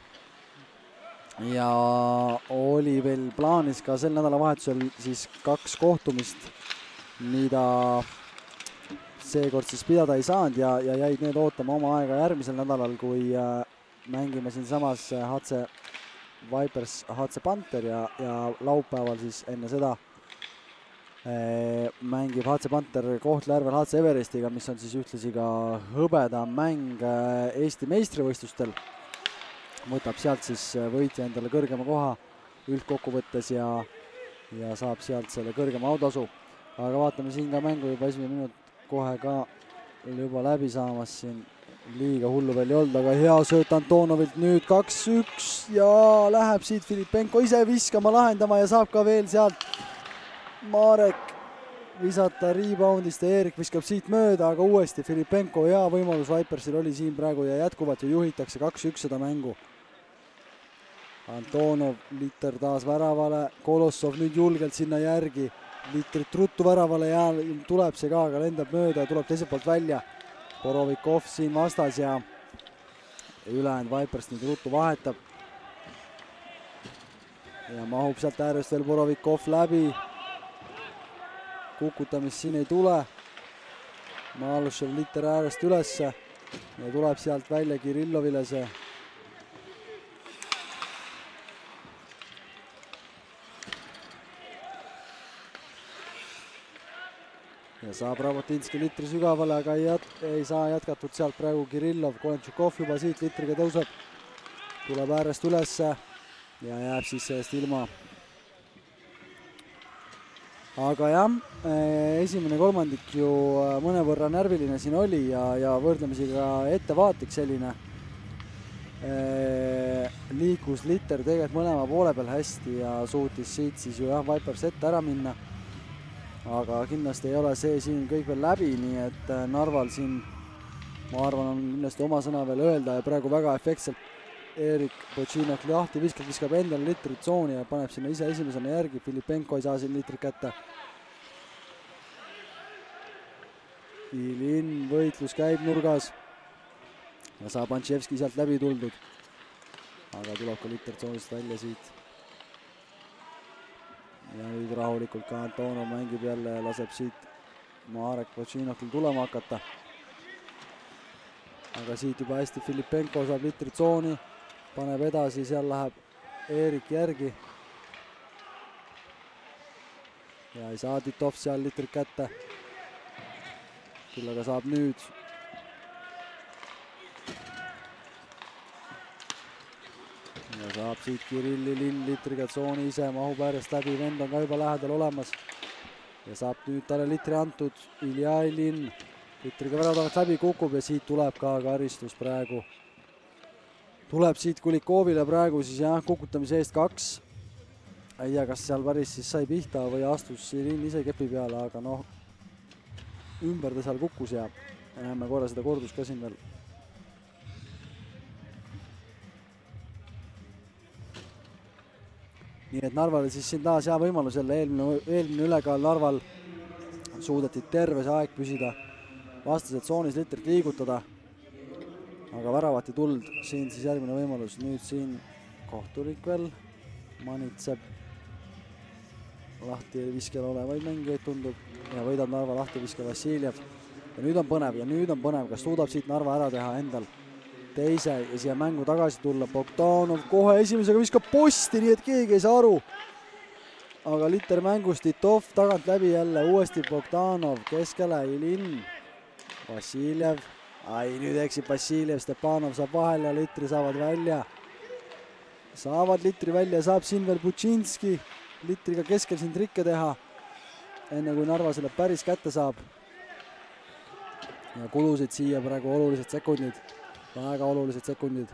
ja oli veel plaanis ka sel nädalavahetusel siis 2 kohtumist, mida seekord siis pidada ei saanud ja jäid need ootama oma aega järgmisel nädalal, kui mängime siin samas HC Vipers, HC Panther ja laupäeval siis enne seda mängib HC Panther Kohtla-Järvel HC Everestiga, mis on siis ühtlasi ka hõbeda mäng Eesti meistrivõistlustel. Võtab sealt siis võitja endale kõrgema koha üldkokkuvõttes ja saab sealt selle kõrgema autasu. Aga vaatame siin ka mängu juba esimene minut kohe ka juba läbi saamas siin. Liiga hullu veel ei olnud, aga hea sööt Antonovilt nüüd 2-1 ja läheb siit Filipenko ise viskama, lahendama ja saab ka veel sealt Marek visata reboundist ja Eerik viskab siit mööda, aga uuesti Filipenko hea võimalus Vipersil oli siin praegu ja jätkuvalt ju juhitakse 2-1 seda mängu. Antonov, Litter taas väravale, Kolossov nüüd julgelt sinna järgi, Litterit ruttu väravale ja tuleb see ka, aga lendab mööda ja tuleb teiselt poolt välja. Borovikov siin vastas ja ülejäänud Vipers nüüd ruttu vahetab. Ja mahub sealt äärest veel Borovikov läbi. Kukutamist siin ei tule. Maalushev Litter äärest ülesse ja tuleb sealt välja Kirillovile see. Ja saab Rabotinski Littri sügavale, aga ei saa jätkatud sealt praegu Kirillov. Kolenšukov juba siit Littriga tõuseb. Tuleb äärest ülesse ja jääb siis sellest ilma. Aga jah, esimene kolmandik ju mõnevõrra närviline siin oli ja võrdlemisi ka ettevaatlik selline. Liikus Litter tegelikult mõlema poole peal hästi ja suutis siit siis ju jah Vipers ette ära minna. Aga kindlasti ei ole see siin kõik veel läbi, nii et Narval siin, ma arvan, on kindlasti oma sõna veel öelda ja praegu väga efektselt Eerik Počinok lahti viskab endale Littrit tsooni ja paneb sinna ise esimesena järgi. Filipenko ei saa siin Littrit kätte. Ilin võitlus käib nurgas ja saab Antševski sealt läbi tuldud. Aga tuleb ka Litter tsoonist välja siit. Ja nüüd rahulikult ka Antonov mängib jälle ja laseb siit Marek Počinokil tulema hakata. Aga siit juba hästi Filipenko saab Littri tsooni, paneb edasi, seal läheb Eerik järgi. ja ei saa Titov seal Litrit kätte. Küll aga saab nüüd. Ja saab siit Kirilli Linn Litriga tsooni ise, mahub äärest läbi, vend on ka juba lähedal olemas. Ja saab nüüd talle Litri antud, Iljai Linn Litriga värava tagant läbi kukub ja siit tuleb ka karistus praegu. Tuleb siit Kulikovile praegu siis jah, kukutamise eest 2. Ei tea, kas seal päris siis sai pihta või astus Linn ise kepi peale, aga noh, ümber ta seal kukkus ja näeme korra seda kordust ka siin veel. Nii et Narval siis siin taas hea võimalus jälle eelmine ülekaal Narval suudeti terve see aeg püsida. Vastased tsoonis Litrit liigutada, aga väravat ei tuld. Siin siis järgmine võimalus. Nüüd siin kohturik veel manitseb. Lahti viskjal olevaid mängijaid tundub ja võidab Narva lahti viske Vassiljev. Ja nüüd on põnev, kas suudab siit Narva ära teha endal teise ja siia mängu tagasi tulla. Bogdanov kohe esimesega viskab posti, nii et keegi ei saa aru. Aga Liter mängus, Titov tagant läbi jälle, uuesti Bogdanov, keskele Ilin, Vassiljev. Ai, nüüd eksib Vassiljev, Stepanov saab vahel ja Litri saavad välja. Saavad Litri välja, saab siin veel Butšinski. Litriga keskel siin trikke teha, enne kui Narva selle päris kätte saab. Ja kulusid siia praegu olulised sekundid, väga olulised sekundid.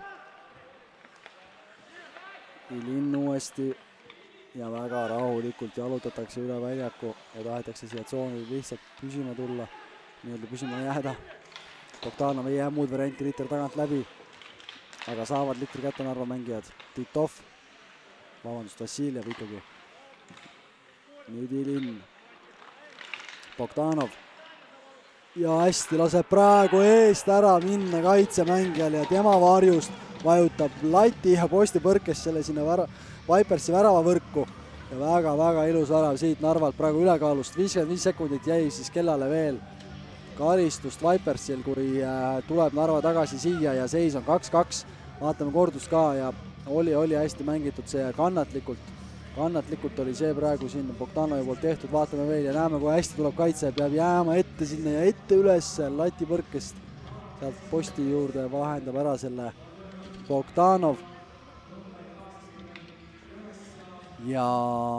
Ilin uuesti ja väga rahulikult jalutatakse üle väljaku ja tahetakse siia tsooni lihtsalt püsima tulla, nii-öelda püsima jääda. Bogdanov ei jää muud varianti, Liter tagant läbi, aga saavad Litri kätte Narva mängijad. Titov, vabandust, Vassiljev ikkagi. Nüüd Ilin, Bogdanov ja hästi laseb praegu eest ära minna kaitsemängijal ja tema varjust vajutab lati ja posti põrkes selle sinna Vipersi väravavõrku ja väga-väga ilus värav siit Narvalt praegu ülekaalust. 55 sekundit jäi siis kellale veel karistust Vipersil, kui tuleb Narva tagasi siia ja seis on 2-2. Vaatame kordust ka ja oli hästi mängitud see kannatlikult oli see praegu siin Bogdanovi poolt tehtud, vaatame veel ja näeme, kui hästi tuleb kaitse, peab jääma ette sinna ja ette üles lati põrkest. Sealt posti juurde vahendab ära selle Bogdanov. Ja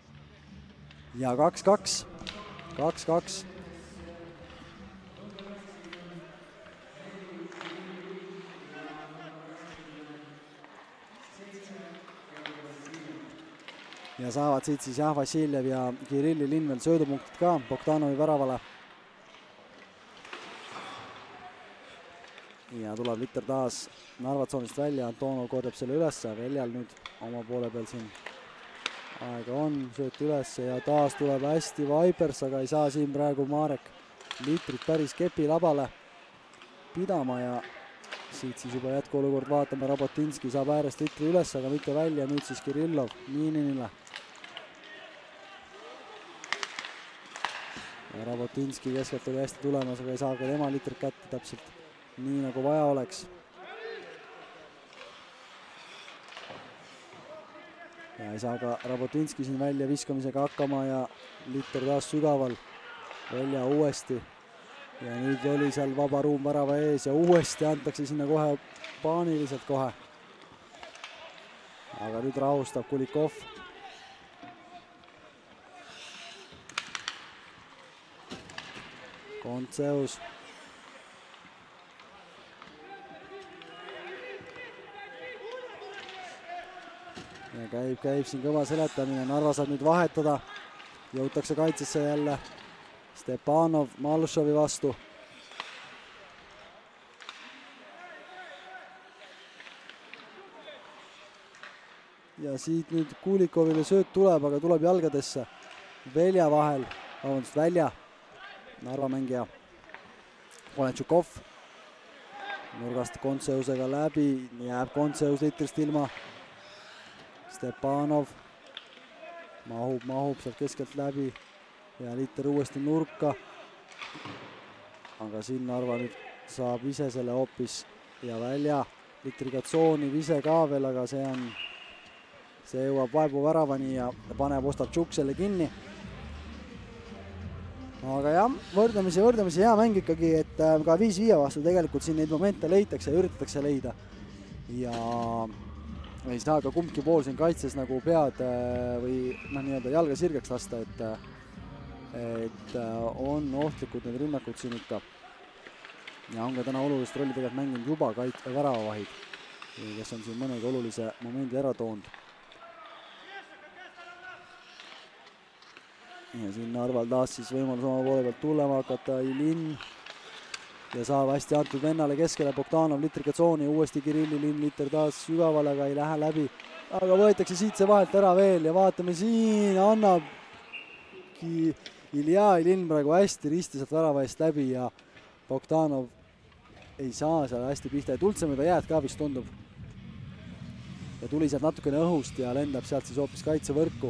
2-2. Ja saavad siit siis jah, Vassiljev ja Kirilli Linn veel söödupunktid ka Bogdanovi väravale. Ja tuleb Liter taas Narva tsoonist välja, Antonov korjab selle ülesse, Veljal nüüd oma poole peal siin aega on, sööt ülesse ja taas tuleb hästi Vipers, aga ei saa siin praegu Marek Litrit päris kepi labale pidama ja siit siis juba jätkuolukord vaatame, Rabotinski saab äärest Litri üles, aga mitte välja, nüüd siis Kirillov Niininile. Ja Rabotinski keskelt oli hästi tulemas, aga ei saa ka tema Litrit kätte täpselt nii nagu vaja oleks. Ja ei saa ka Rabotinski siin välja viskamisega hakkama ja Liter taas sügaval, välja uuesti. Ja nüüd oli seal vaba ruum värava ees ja uuesti antakse sinna kohe paaniliselt kohe. Aga nüüd rahustab Kulikov. Kontseus. Ja käib siin kõva seletamine, Narva saab nüüd vahetada, jõutakse kaitsesse jälle. Stepanov Malušovi vastu. Ja siit nüüd Kulikovile sööt tuleb, aga tuleb jalgadesse. Velja vahel, vabandust, välja. Narva mängija Kolenšukov. Nurgast Kontseusega läbi, jääb Kontseus Litrist ilma. Stepanov mahub sealt keskelt läbi. Ja Liter uuesti nurka, aga siin Narva nüüd saab ise selle hoopis ja välja. Litriga tsooni vise ka veel, aga see jõuab vaebu väravani ja paneb Ostaptšuk selle kinni. aga jah, võrdlemisi hea mäng ikkagi, et ka 5-5 vastu tegelikult siin neid momente leitakse ja üritatakse leida. Ja ei saa ka kumbki pool siin kaitses nagu pead või nii-öelda jalga sirgeks lasta, et on ohtlikud need rünnakud siin ikka. Ja on ka täna olulist rolli tegelikult mänginud juba väravavahid, kes on siin mõnegi olulise momendi ära toonud. Ja siin Narval taas siis võimalus oma poole pealt tulema hakata, Ilin ja saab hästi antud vennale keskele, Bogdanov Litriga tsooni, uuesti Kirilli, Linn Litter taas sügavale, aga ei lähe läbi. Aga võetakse siit see vahelt ära veel ja vaatame siin, annabki Ilja Ilin praegu hästi risti sealt värava eest läbi ja Bogdanov ei saa seal hästi pihta ja üldse mööda jääd ka vist tundub. Ja tuli sealt natukene õhust ja lendab sealt siis hoopis kaitsevõrku.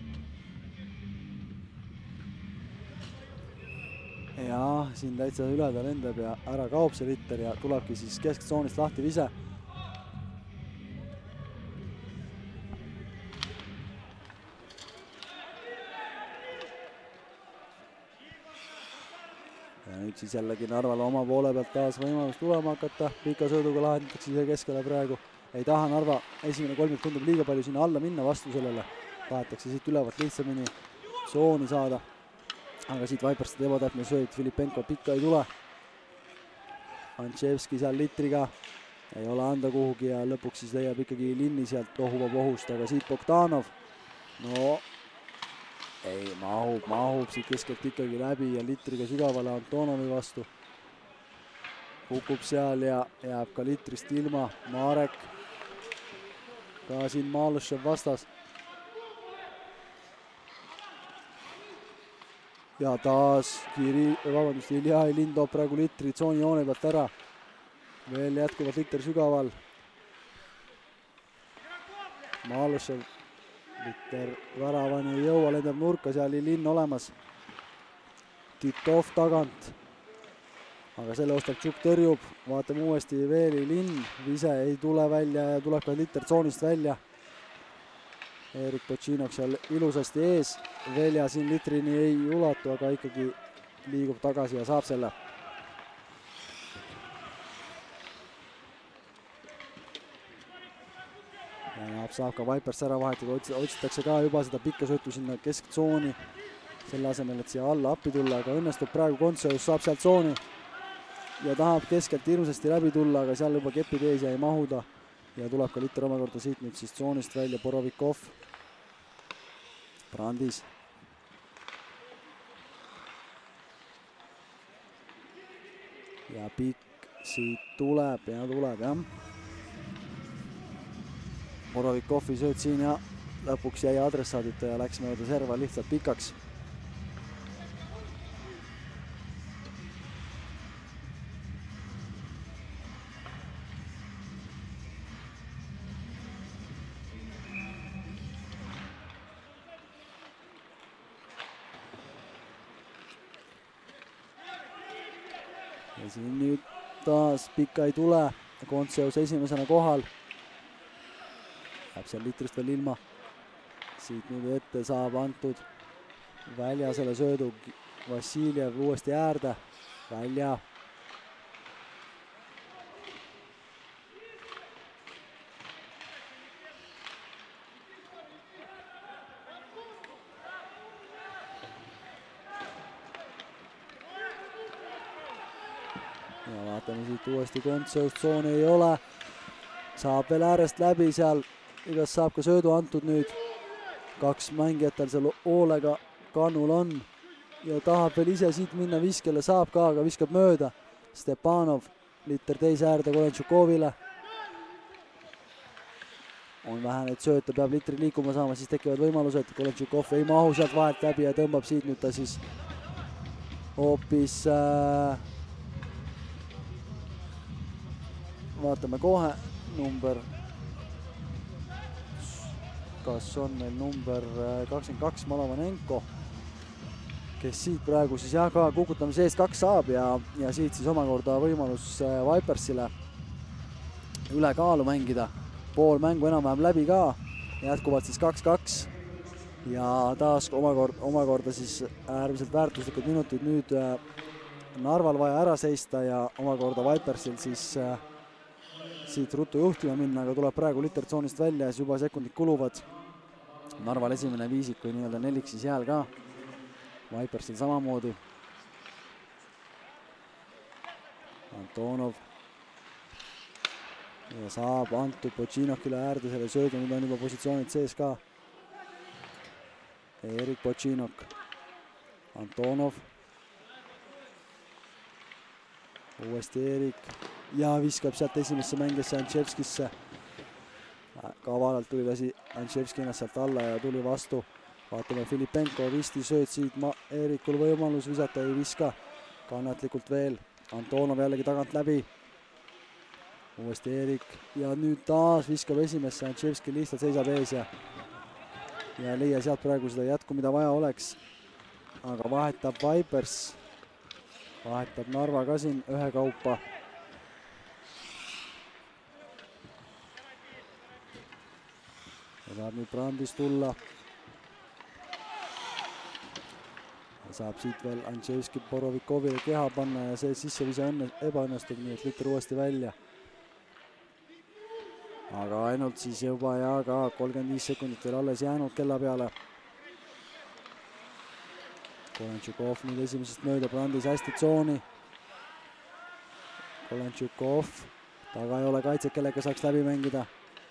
Ja siin täitsa üle ta lendab ja ära kaob see Litter ja tulebki siis kesktsoonist lahti vise. Ja nüüd siis jällegi Narvale oma poole pealt taas võimalus tulema hakata. Pika sööduga lahendatakse siia keskele praegu. Ei taha Narva esimene kolmik tundub liiga palju sinna alla minna vastu sellele. Tahetakse siit ülevalt lihtsamini tsooni saada. Aga siit Viperste ebatäpne sööd, Filipenko pikka ei tule. Antševski seal Litriga. Ei ole anda kuhugi ja lõpuks siis leiab ikkagi Linni sealt tohuva pohust, aga siit Bogdanov. No ei, mahub siit keskelt ikkagi läbi ja Litriga sügavale Antonovi vastu. Kukub seal ja jääb ka Litrist ilma. Marek. Ka siin Malõšev vastas. Ja taas Ilja Ilin toob praegu Litri tsooni joone pealt ära. Veel jätkuvalt Litter sügaval. Malõšev. Litter väravani ei jõua, lendab nurka, seal Ilin olemas. Titov tagant. Aga selle Ostakčuk tõrjub. Vaatame uuesti veel Ilin. Vise ei tule välja ja tuleb ka Litter tsoonist välja. Erik Potšinok seal ilusasti ees. Velja siin Litrini ei ulatu, aga ikkagi liigub tagasi ja saab selle. Ja saab ka Vipers ära vahetada, otsitakse ka juba seda pikka söötu sinna kesktsooni. Selle asemel, et siia alla appi tulla, aga õnnestub praegu Kontseus, saab sealt tsooni. Ja tahab keskelt hirmsasti läbi tulla, aga seal juba kepid ees ja ei mahuda. Ja tuleb ka Litter omakorda siit nüüd siis tsoonist välja, Borovikov. Brandis. Ja pikk siit tuleb, jah. Borovikovi sööd siin ja lõpuks jäi adressaadita ja läks mööda serva lihtsalt pikaks. Ja siin nüüd taas pikka ei tule. Kontseus esimesena kohal. Läheb seal Litrist veel ilma. Siit nüüd ette saab antud välja selle söödu. Vassiljev uuesti äärde. Välja. Ja vaatame siit uuesti Kontseus, tsooni ei ole. Saab veel äärest läbi seal. Igas saab ka söödu antud nüüd. Kaks mängijatel seal hoolega kannul on. Ja tahab veel ise siit minna viskele, saab ka, aga viskab mööda. Stepanov, Litter teise äärde Kolentšukovile. On vähe neid sööta, peab Litri liikuma saama, siis tekivad võimalused. Kolentšukov ei mahu sealt vahelt läbi ja tõmbab siit nüüd ta siis hoopis... Vaatame kohe number, kas on meil number 22 Malovanenko, kes siit praegu siis jah ka kukutamise eest 2 saab ja siit siis omakorda võimalus Vipersile ülekaalu mängida. Pool mängu enam-vähem läbi ka, jätkuvalt siis 2-2. ja taas omakorda siis äärmiselt väärtuslikud minutid nüüd Narval vaja ära seista ja omakorda Vipersil siis siit ruttu juhtima minna, aga tuleb praegu littertsoonist välja ja siis juba sekundid kuluvad. Narval esimene viisik või nii-öelda nelik siis jääl ka. Vipersil samamoodi. Antonov. Ja saab antud Botšinokile äärde selle söödu, nüüd on juba positsioonid sees ka. Erik Botšinok. Antonov. Uuesti Erik ja viskab sealt esimesse mängesse Antševskisse. Kavalalt tuli lasi Antševski ennast sealt alla ja tuli vastu. Vaatame Filipenko, visti sööd siit, Eerikul võimalus visata, ei viska. Kannatlikult veel, Antonov jällegi tagant läbi. Uuesti Eerik ja nüüd taas viskab esimesse, Antševski lihtsalt seisab ees ja leia sealt praegu seda jätku, mida vaja oleks. Aga vahetab Vipers. Vahetab Narva ka siin ühe kaupa. Ja saab nüüd Brandis tulla. Ja saab siit veel Antševski Borovikovile keha panna ja see sissevisa ebaõnnestub, nii et Litter uuesti välja. Aga ainult siis juba ja ka 35 sekundit veel alles jäänud kella peale. Kolantšukov nüüd esimesest mööda, Brandis hästi tsooni. Kolantšukov, taga ei ole kaitset, kellega saaks läbi mängida.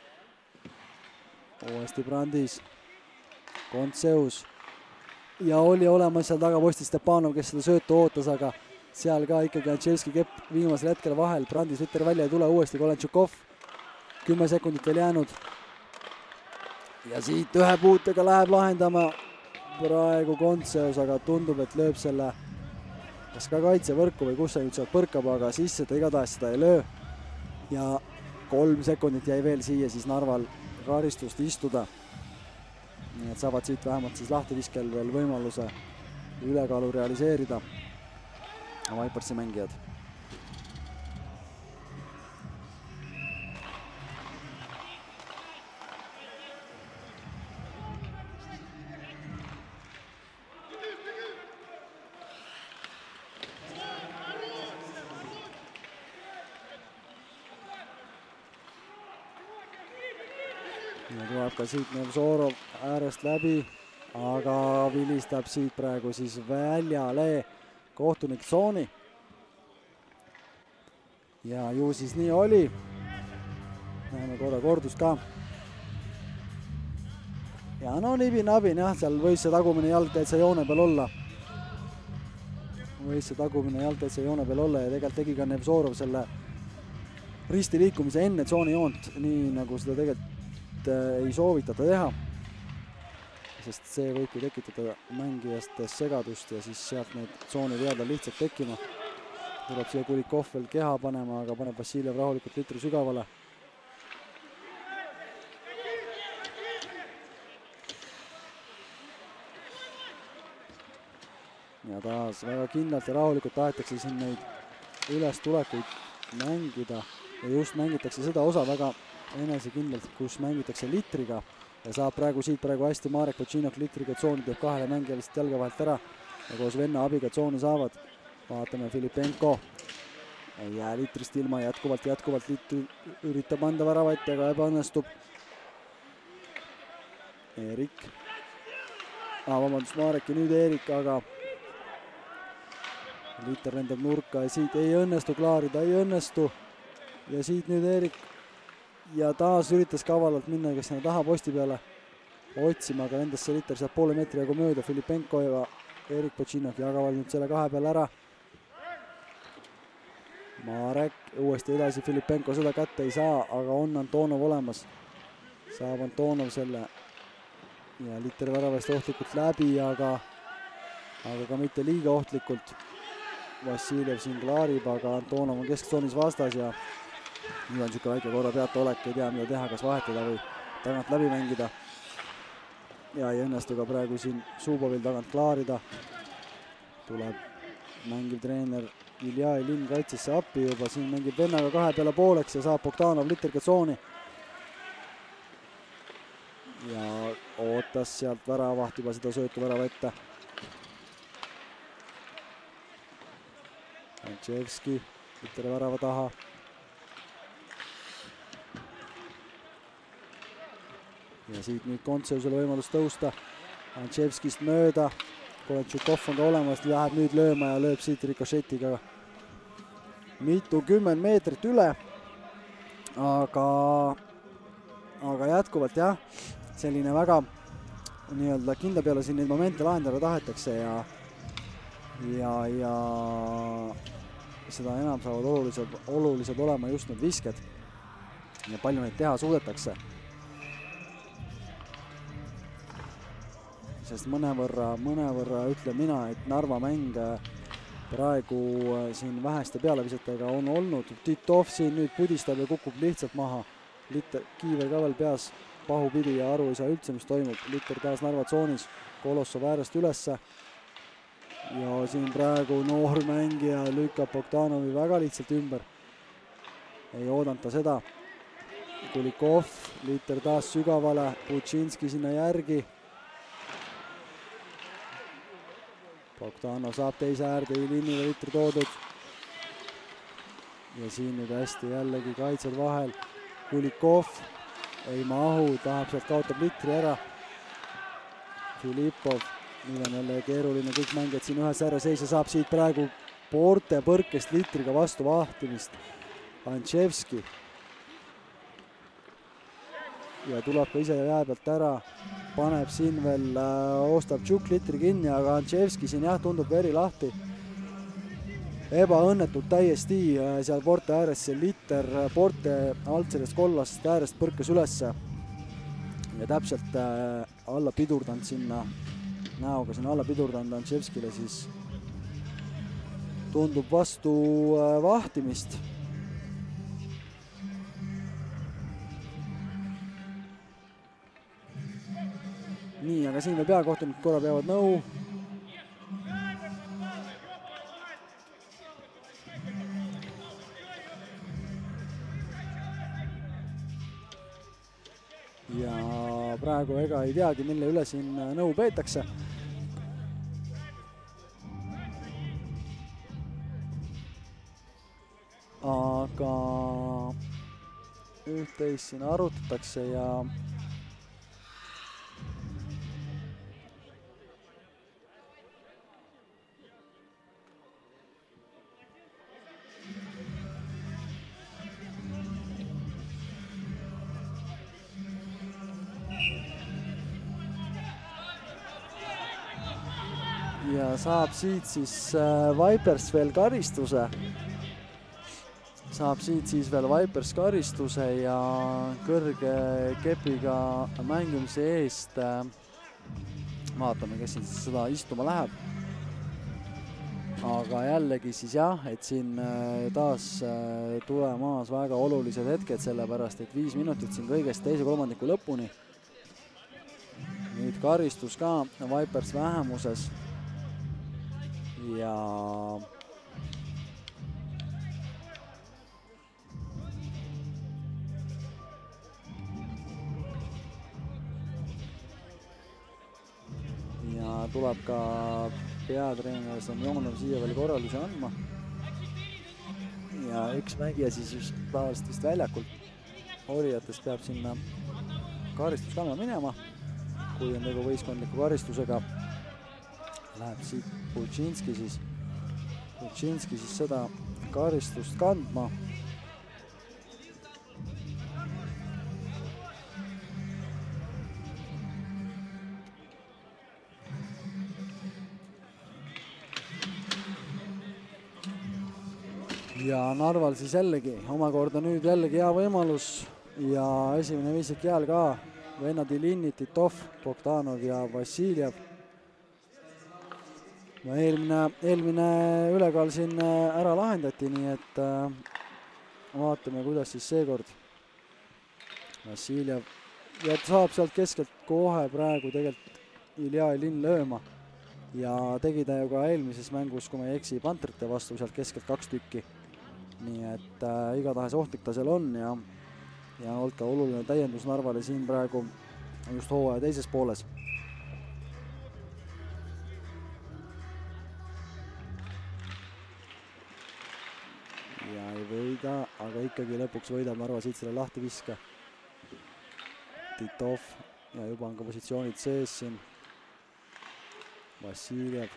Uuesti Brandis, Kontseus ja oli olemas seal tagaposti Stepanov, kes seda söötu ootas, aga seal ka ikkagi Antševski kepp viimasel hetkel vahel. Brandis Litter välja ei tule, uuesti Kolantšukov, 10 sekundit veel jäänud. Ja siit ühe puutega läheb lahendama praegu Kontseus, aga tundub, et lööb selle kas ka kaitsevõrku või kus see nüüd sealt põrkab, aga sisse ta igatahes seda ei löö. Ja 3 sekundit jäi veel siia siis Narval karistust istuda. Nii et saavad siit vähemalt siis lahtiviskel veel võimaluse ülekaalu realiseerida Vipersi mängijad. Ja tuleb ka siit Nevzorov äärest läbi, aga vilistab siit praegu siis väljale kohtunik tsooni. Ja ju siis nii oli. Näeme korra kordust ka. Ja no nibin-nabin jah, seal võis see tagumine jalg täitsa joone peal olla. Võis see tagumine jalg täitsa joone peal olla ja tegelikult tegi ka Nevzorov selle risti liikumise enne tsooni joont, nii nagu seda tegelikult ei soovitata teha, sest see võib ju tekitada mängijastes segadust ja siis sealt need tsooni vead on lihtsalt tekkima. Tuleb siia Kulikov veel keha panema, aga paneb Vassiljev rahulikult Litri sügavale. Ja taas väga kindlalt ja rahulikult tahetakse siin neid ülestulekuid mängida ja just mängitakse seda osa väga enesekindlalt, kus mängitakse Litriga ja saab praegu siit hästi Marek Botšinok Litriga tsooni, teeb kahele mängijale lihtsalt jalga vahelt ära ja koos venna abiga tsooni saavad. Vaatame Filipenko. Ei jää Litrist ilma, jätkuvalt Litri üritab anda väravaid, aga ebaõnnestub. Erik. Vabandust, Marek ja nüüd Erik, aga Litter lendab nurka ja siit ei õnnestu klaarida, ei õnnestu. Ja siit nüüd Erik ja taas üritas kavalalt minna, kes sinna taha posti peale otsima, aga lendas see Litter sealt poole meetri jagu mööda. Filipenko ja Erik Botšinok jagavad nüüd selle kahe peale ära. Marek uuesti edasi, Filipenko seda kätte ei saa, aga on Antonov olemas. Saab Antonov selle ja Litter väravast ohtlikult läbi, aga ka mitte liiga ohtlikult. Vassiljev siin klaarib, aga Antonov on kesktsoonis vastas ja nüüd on niisugune väike korra peataolek, ei tea mida teha, kas vahetada või tagant läbi mängida. Ja ei õnnestu ka praegu siin Zubovil tagant klaarida. Tuleb mängiv treener Ilja Ilin kaitsesse appi juba, siin mängib vennaga kahe peale pooleks ja saab Bogdanov Litterga tsooni. Ja aitas sealt väravaht juba seda söötu värava ette. Antševski Litteri värava taha. Ja siit nüüd Kontseusel võimalus tõusta. Antševskist mööda. Koletšukov on ka olemas, läheb nüüd lööma ja lööb siit rikošetiga mitukümmend meetrit üle. Aga jätkuvalt jah, selline väga nii-öelda kindla peale siin neid momente lahendada tahetakse ja seda enam saavad olulised olema just need visked ja palju neid teha suudetakse. Sest mõnevõrra ütlen mina, et Narva mäng praegu siin väheste pealevisetega on olnud. Titov siin nüüd pudistab ja kukub lihtsalt maha. Kiiver ka veel peas pahupidi ja aru ei saa üldse, mis toimub. Litter taas Narva tsoonis, Kolossov äärest ülesse. Ja siin praegu noor mängija lükkab Bogdanovi väga lihtsalt ümber. Ei oodanta seda. Kulikov, Litter taas sügavale, Pučinski sinna järgi. Bogdanov saab teise äärde, Ilinile Litter toodud. Ja siin nüüd hästi jällegi kaitsed vahel. Kulikov ei mahu, tahab sealt kaotab Littri ära. Filippov, nüüd on jälle keeruline, kõik mängijad siin ühes äärre seis ja saab siit praegu poorte põrkest Littriga vastu vahtimist. Antševski. Ja tuleb ka ise jää pealt ära. Paneb siin veel Ostavtšuk Littri kinni, aga Antševski siin jah tundub veri lahti. Ebaõnnetult täiesti seal porte ääres see Litter porte alt sellest kollasest äärest põrkas ülesse. Ja täpselt alla pidurdanud sinna, näoga sinna alla pidurdanud Antševskile siis tundub vastu vahtimist. Nii, aga siin veel peakohtunikud korra peavad nõu. Ja praegu ega ei teagi, mille üle siin nõu peetakse. Aga üht-teist siin arutatakse ja saab siit siis Vipers veel karistuse. Saab siit siis veel Vipers karistuse ja kõrge kepiga mängimise eest. Vaatame, kes siin seda istuma läheb. Aga jällegi siis jah, et siin taas tulemas väga olulised hetked, sellepärast et 5 minutit siin kõigest teise kolmandiku lõpuni. Nüüd karistus ka Vipers vähemuses. Ja tuleb ka peatreener Semjonov siia veel korraldusi andma. Ja üks mängija siis just tavaliselt vist väljakult olijatest peab sinna karistuskandma minema, kui on tegu võistkondliku karistusega. Läheb siit Pučinski siis seda karistust kandma. Ja Narval siis jällegi omakorda nüüd jällegi hea võimalus ja esimene viisik jääl ka. Vennad Ilinit, Titov, Bogdanov ja Vassiljev. Eelmine ülekaal siin ära lahendati, nii et vaatame, kuidas siis seekord Vassiljev ja saab sealt keskelt kohe praegu tegelikult Ilja Ilin lööma ja tegi ta ju ka eelmises mängus, kui ma ei eksi, Pantrite vastu sealt keskelt 2 tükki. Nii et igatahes ohtlik ta seal on ja olnud ka oluline täiendus Narvale siin praegu just hooaja teises pooles. ja ei võida, aga ikkagi lõpuks võidab Narva siit selle lahtiviske. Titov ja juba on ka positsioonid sees siin. Vassiljev.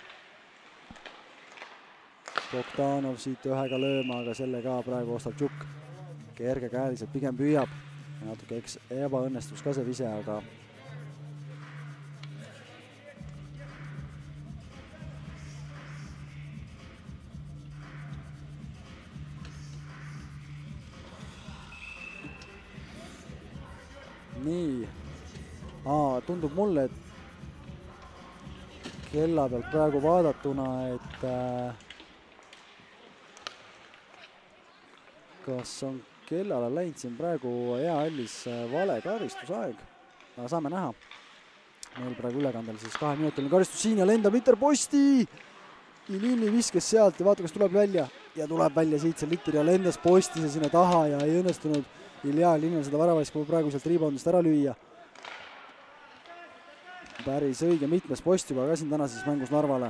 Bogdanov siit ühega lööma, aga selle ka praegu Ostavtšuk kergekäeliselt pigem püüab. Natuke ebaõnnestus ka see vise, aga nii. Tundub mulle, et kella pealt praegu vaadatuna, et kas on kellale läinud siin praegu EAL-is vale karistusaeg. Saame näha. Meil praegu ülekandel siis 2-minutiline karistus siin ja lendab Litter posti. Ilini viskes sealt ja vaata, kas tuleb välja. Ja tuleb välja siit see Litter ja lendas postise sinna taha ja ei õnnestunud Ilja Ilinil seda väravaisku praegu sealt reboundist ära lüüa. Päris õige mitmes post juba ka siin tänases mängus Narvale.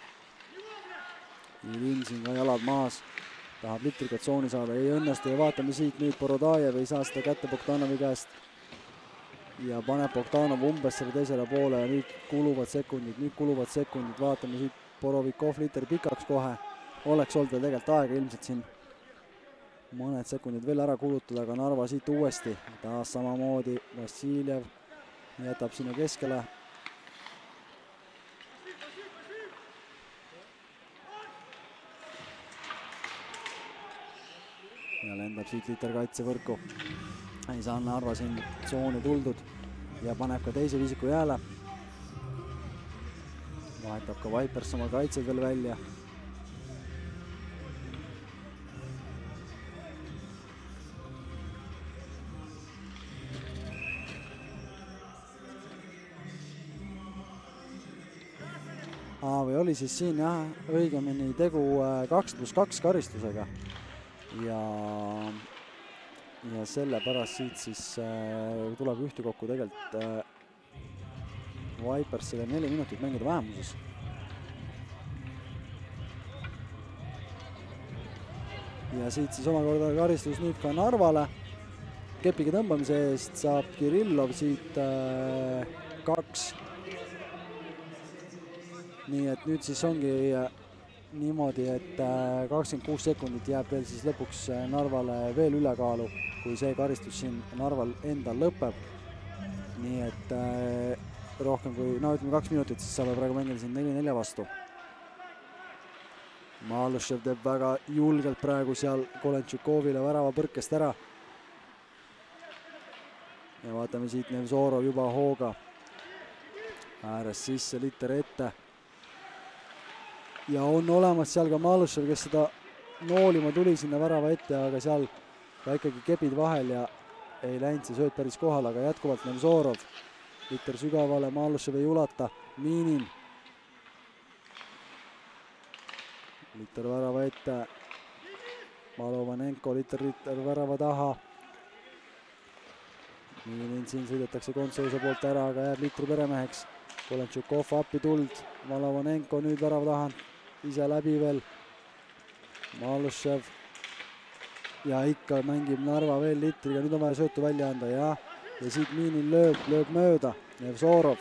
Ilin siin ka jalad maas. Tahab Littriga tsooni saada, ei õnnestu ja vaatame siit nüüd Borodajev ei saa seda kätte Bogdanovi käest. Ja paneb Bogdanov umbes selle teisele poole ja nüüd kuluvad sekundid, vaatame siit Borovikov, Litter pikaks kohe. Oleks olnud veel tegelikult aega ilmselt siin mõned sekundid veel ära kulutada, aga Narva siit uuesti. Taas samamoodi Vassiljev jätab sinna keskele. Ja lendab siit Litter kaitsevõrku. Ei saa Narva siin tsooni tuldud ja paneb ka teise viisiku jääle. Vahetab ka Vipers oma kaitsed veel välja. Või oli siis siin jah, õigemini tegu 2+2 karistusega ja sellepärast siit siis tuleb ühtekokku tegelikult Vipersile 4 minutit mängida vähemuses. Ja siit siis omakorda karistus nüüd ka Narvale. Kepiga tõmbamise eest saab Kirillov siit 2. Nii et nüüd siis ongi niimoodi, et 26 sekundit jääb veel siis lõpuks Narvale veel ülekaalu, kui see karistus siin Narval endal lõpeb. Nii et rohkem kui, ütleme 2 minutit, siis saame praegu mängida siin 4-4 vastu. Malušev teeb väga julgelt praegu seal Kolentšukovile värava põrkest ära. Ja vaatame siit Nevzorov juba hooga. Ääres sisse, Litter ette. Ja on olemas seal ka Malušev, kes seda noolima tuli sinna värava ette, aga seal ka ikkagi kepid vahel ja ei läinud see sööt päris kohal, aga jätkuvalt Nevzorov. Litter sügavale, Malušev ei ulata, Miinin. Litter värava ette, Malovanenko, Litter värava taha. Miinin siin sõidetakse Kontseuse poolt ära, aga jääb Littri peremeheks. Kolentšukov appi tuld, Malovanenko nüüd värava taha. Ise läbi veel, Malušev ja ikka mängib Narva veel Littriga, nüüd on vaja söötu välja anda ja siit Miinin lööb mööda, Nevzorov.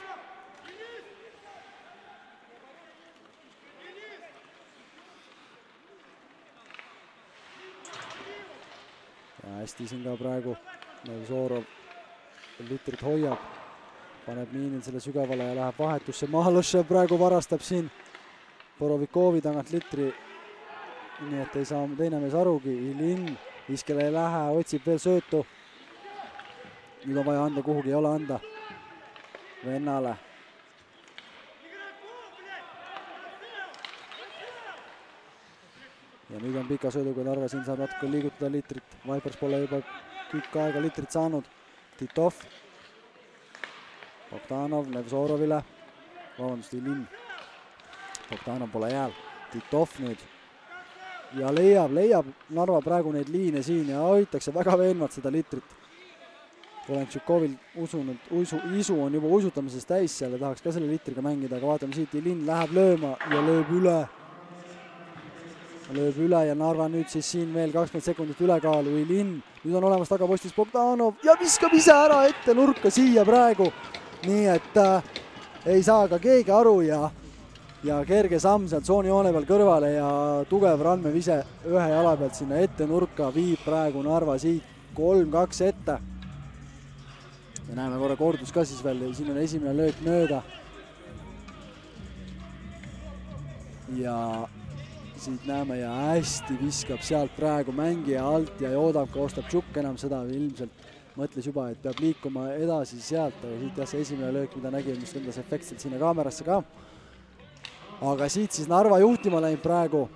Ja hästi siin ka praegu Nevzorov Littrit hoiab, paneb Miinin selle sügavale ja läheb vahetusse, Malušev praegu varastab siin Borovikovi tagant Littri, nii et ei saa teine mees arugi, Ilin viskele ei lähe, otsib veel söötu. Nüüd on vaja anda kuhugi, ei ole anda vennale. Ja nüüd on pika sööduga Narva, siin saab natuke liigutada Littrit, Vipers pole juba kõik aega Littrit saanud, Titov, Bogdanov, Nevzorovile, vabandust, Ilin. Bogdanov pole jääl, Titov nüüd ja leiab Narva praegu neid liine siin ja hoitakse väga veenvalt seda Littrit. Kolenšukovil isu on juba uisutamises täis seal ja tahaks ka selle litriga mängida, aga vaatame siit, Ilin läheb lööma ja lööb üle. Lööb üle ja Narva nüüd siis siin veel 20 sekundit ülekaalu. Ilin, nüüd on olemas tagapostis Bogdanov ja viskab ise ära ette nurka siia praegu. Nii et ei saa ka keegi aru ja kerge samm sealt tsoonijoone peal kõrvale ja tugev randmevise ühe jala pealt sinna ette nurka viib praegu Narva siit 3-2 ette. Ja näeme korra kordus ka siis veel, siin on esimene löök mööda. Ja siit näeme ja hästi viskab sealt praegu mängija alt ja Jodavka ostab Tšukk enam seda ilmselt mõtles juba, et peab liikuma edasi sealt, aga siit jah see esimene löök, mida nägime, mis lendas efektselt sinna kaamerasse ka. Aga siit siis Narva juhtima läinud praegu.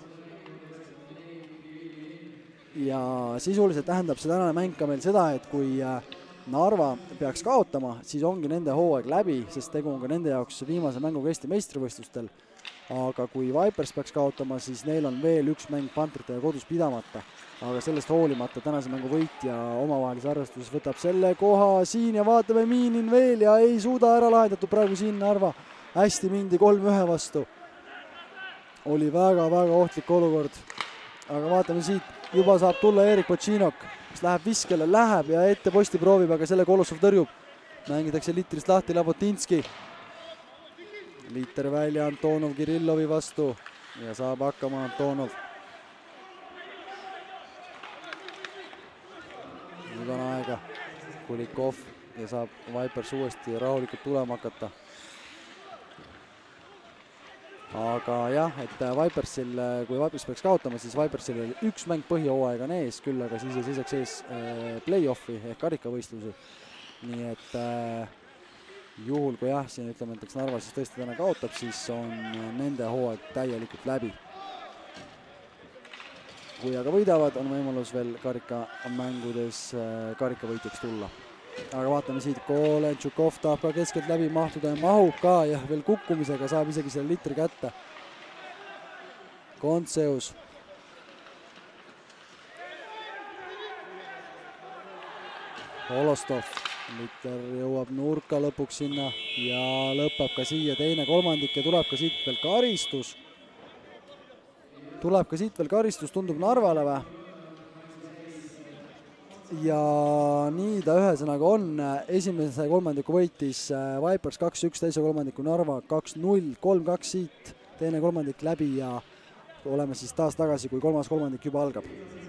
Ja sisuliselt tähendab see tänane mäng ka meil seda, et kui Narva peaks kaotama, siis ongi nende hooaeg läbi, sest tegu on ka nende jaoks viimase mänguga Eesti meistrivõistlustel. Aga kui Vipers peaks kaotama, siis neil on veel üks mäng Pantritega kodus pidamata. Aga sellest hoolimata tänase mängu võitja omavahelise arvestuses võtab selle koha siin ja vaatame Miinin veel ja ei suuda ära lahendatud praegu siin Narva. Hästi mindi 3-1 vastu. Oli väga-väga ohtlik olukord. Aga vaatame siit, juba saab tulla Erik Potšinok, kes läheb viskele, läheb ja ette posti proovib, aga selle Kolossov tõrjub. Mängitakse litrist lahti Labotinski. Liiter välja Antonov Kirillovi vastu ja saab hakkama Antonov. Nüüd on aega Kulikov ja saab Vipers uuesti rahulikult tulema hakata. Aga jah, et Vipersil, kui Vipers peaks kaotama, siis Vipersil oli üks mäng põhjahooaeg on ees, küll aga siis ei seisaks ees play-offi ehk karikavõistlusi. Nii et juhul, kui jah, siin ütleme, et Narva siis tõesti täna kaotab, siis on nende hooaeg täielikult läbi. Kui aga võidavad, on võimalus veel karikamängudes karikavõitjaks tulla. Aga vaatame siit, Kolenšukov tahab ka keskelt läbi mahtuda ja mahub ka ja veel kukkumisega saab isegi selle litri kätte. Kontseus. Holostov. Liter jõuab nurka lõpuks sinna ja lõpeb ka siia teine kolmandik ja tuleb ka siit veel karistus. Tuleb ka siit veel karistus, tundub Narvale või? Ja nii ta ühesõnaga on. Esimese kolmandiku võitis Vipers 2-1, teise kolmandiku Narva 2-0, 3-2 siit, teine kolmandik läbi ja oleme siis taas tagasi, kui kolmas kolmandik juba algab.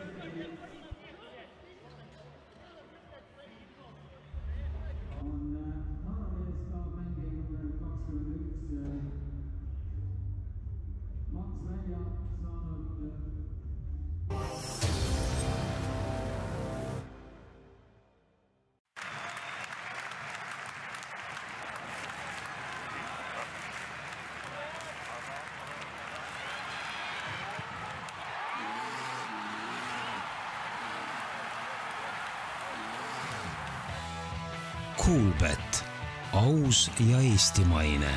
Kuulbet, aus ja eestimaine.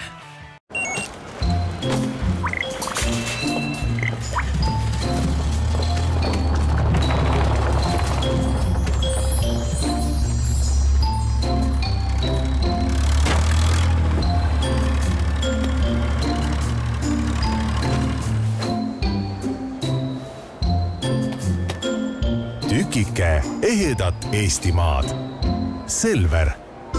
Tükike ehedat Eestimaad. Selver.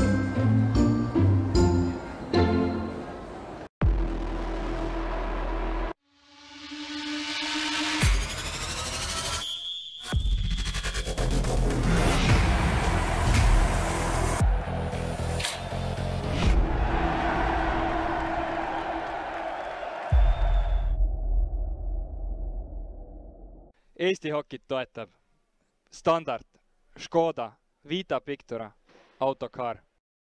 Eesti hokit toetab Standard, Škoda, Vita Pictura, Autocar.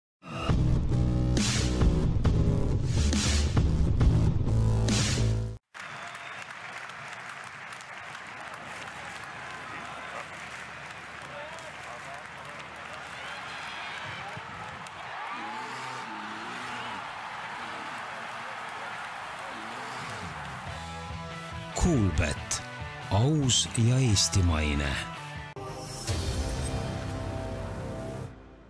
Kuulbet, aus ja eestimaine.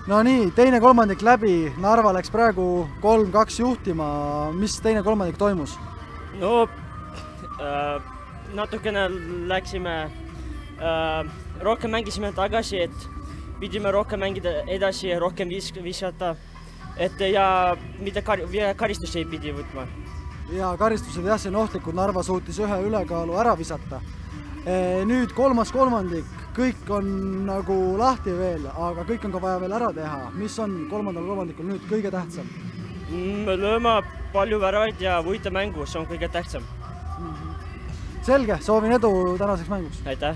no nii, teine kolmandik läbi, Narva läks praegu 3-2 juhtima, mis teine kolmandik toimus? No natukene läksime, rohkem mängisime tagasi, et pidime rohkem mängida edasi, rohkem viskata, et ja mida karistusi ei pidi võtma. Ja karistused jah, see on ohtlikud, Narva suutis ühe ülekaalu ära visata. Nüüd kolmas kolmandik, kõik on nagu lahti veel, aga kõik on ka vaja veel ära teha. Mis on kolmandal kolmandikul nüüd kõige tähtsam? Lööma palju väravaid ja võita mängu, see on kõige tähtsam. Selge, soovin edu tänaseks mänguks. Aitäh!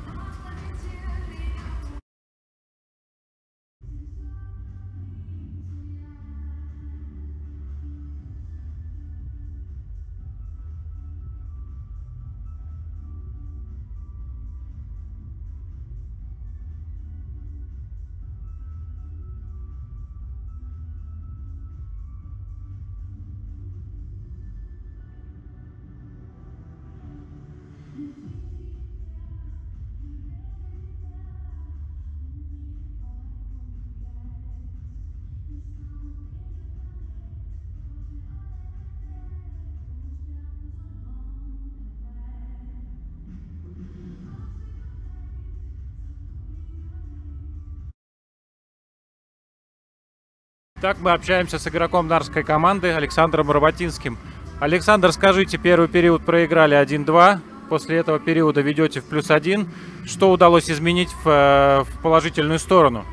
Так мы общаемся с игроком нарвской команды Александром Роботинским. Александр, скажите, первый период проиграли 1-2, после этого периода ведете в +1. Что удалось изменить в положительную сторону?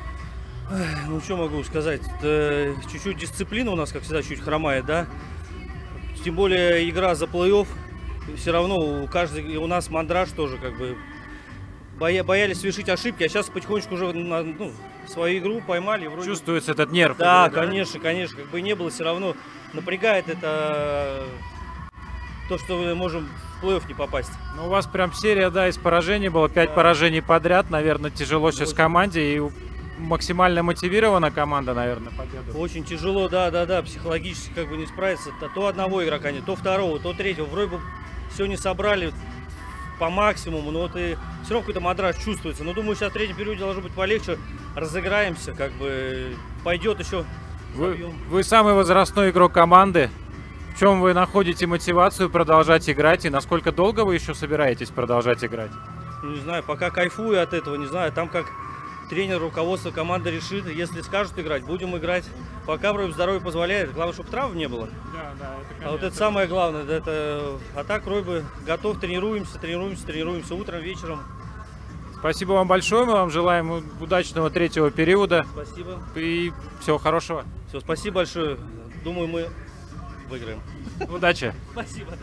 Ну, что могу сказать? Чуть-чуть дисциплина у нас, как всегда, чуть хромает, да? Тем более игра за плей-офф. Все равно у нас мандраж тоже, как бы, боялись совершить ошибки, а сейчас потихонечку уже свою игру поймали. Вроде... Чувствуется этот нерв? Да, конечно, конечно. Как бы не было, все равно напрягает это то, что мы можем в плей-офф не попасть. Ну, у вас прям серия, да, из поражений было, 5 поражений подряд, наверное, тяжело сейчас команде, и максимально мотивирована команда, наверное, победа. Очень тяжело, да, психологически как бы не справиться. То одного игрока нет, то второго, то третьего. Вроде бы все не собрали по максимуму, но вот и все равно какой-то мандраж чувствуется. Но думаю, сейчас в третьем периоде должно быть полегче, разыграемся, как бы пойдет еще. Вы самый возрастной игрок команды. В чем вы находите мотивацию продолжать играть и насколько долго вы еще собираетесь продолжать играть? Ну, не знаю, пока кайфую от этого, не знаю, там как тренер, руководство команды решит, если скажут играть, будем играть. Пока вроде здоровье позволяет, главное, чтобы травм не было. Да, это, конечно. А вот это самое главное, это, а так вроде готов, тренируемся утром, вечером. Спасибо вам большое, мы вам желаем удачного третьего периода. Спасибо. И всего хорошего. Все, спасибо большое, думаю, мы выиграем. Удачи. Спасибо.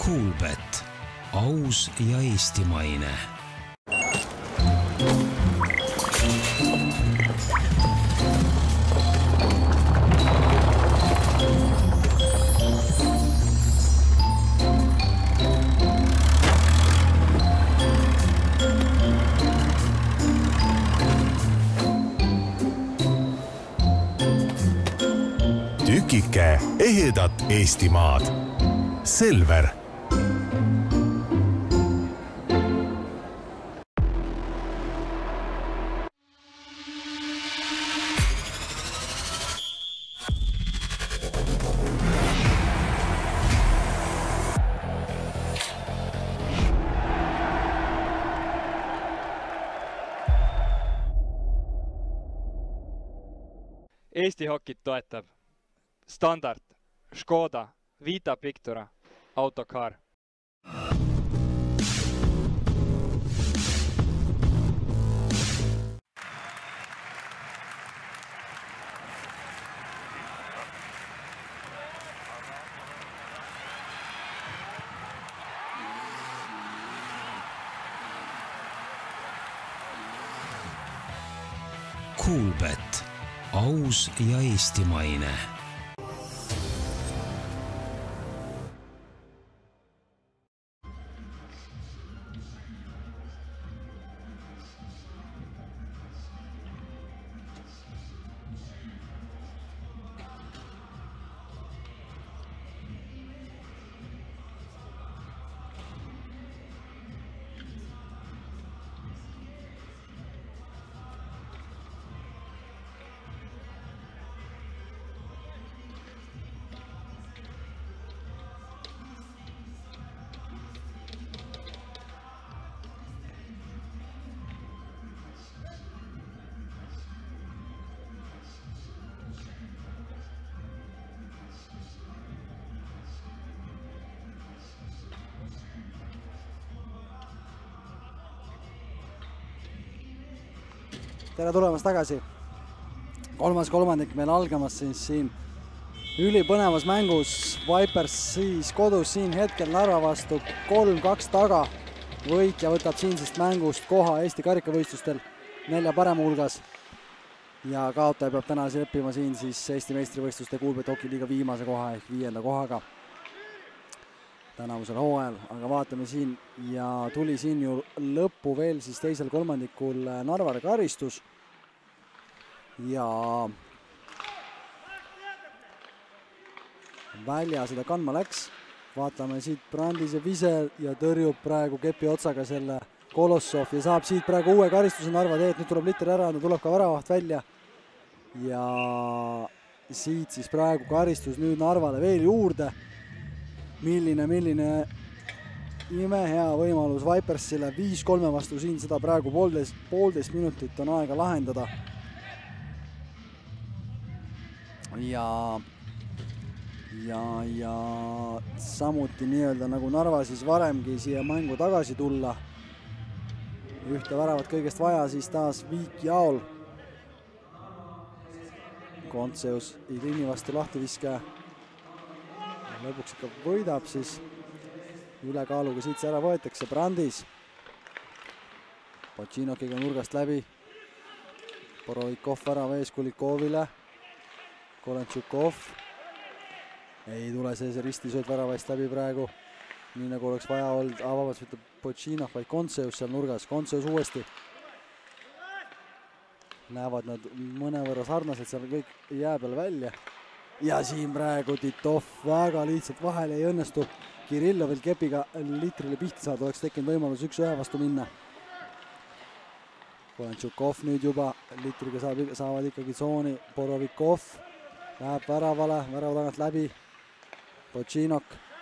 Kuulbet, aus ja eestimaine. Tükike ehedat Eestimaad. Selver. Eesti hokit toetab Standard, Škoda, Vita Pictura, Autocar. Kuulbet, aus ja eestimaine. Tere tulemast tagasi. Kolmas kolmandik meil algamas siin ülipõnevas mängus. Vipers siis kodus siin hetkel Narva vastu 3-2 taga. Võitja võtab siinsest mängust koha Eesti karikavõistlustel 4 parema hulgas. Ja kaotaja peab täna leppima siin siis Eesti meistrivõistluste Kuulbet hokiliiga viimase koha ehk 5. kohaga tänavusel hooajal. Aga vaatame siin ja tuli siin ju lõppu veel siis teisel kolmandikul Narvale karistus. Ja välja seda kandma läks. Vaatame siit Brandise vise ja tõrjub praegu kepi otsaga selle Kolossov ja saab siit praegu uue karistuse Narva teed. Nüüd tuleb litter ära, tuleb ka väravaht välja. Ja siit siis praegu karistus nüüd Narvale veel juurde. Milline imehea võimalus Vipersile 5-3 vastu siin seda praegu poolteist minutit on aega lahendada. Ja samuti nii-öelda nagu Narva siis varemgi siia mängu tagasi tulla. Ühte väravat kõigest vaja siis taas Viik Jaol. Kontseus Ilini vastu lahtiviske. Lõpuks ikka võidab siis ülekaaluga siit see ära võetakse. Brandis Potšinokiga nurgast läbi. Borovikov värava ees Kulikovile. Kolentšukov. Ei tule see ristisööd värava eest läbi praegu. Nii nagu oleks vaja olnud, avavalt ütleb Potšinov, vaid Kontseus seal nurgas. Kontseus uuesti. Näevad nad mõnevõrra sarnased seal kõik jää peal välja. Ja siin praegu Titov väga lihtsalt vahele ei õnnestu. Kirillovil kepiga litrile pihta saada, oleks tekkinud võimalus 1-1 vastu minna. Kolentšukov nüüd juba litriga saavad ikkagi tsooni. Borovikov läheb väravale, värava tagant läbi. Potšinok.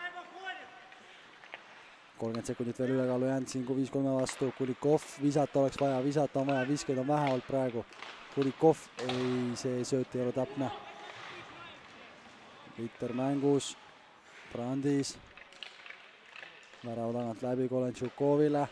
30 sekundit veel ülekaalu jäänud siin 5-3 vastu. Kulikov, visata oleks vaja, visata on vaja, viskeid on vähe olnud praegu. Kulikov, ei, see sööt ei ole täpne. Litter mängus, Brandis. Värava tagant läbi Kolentšukovile.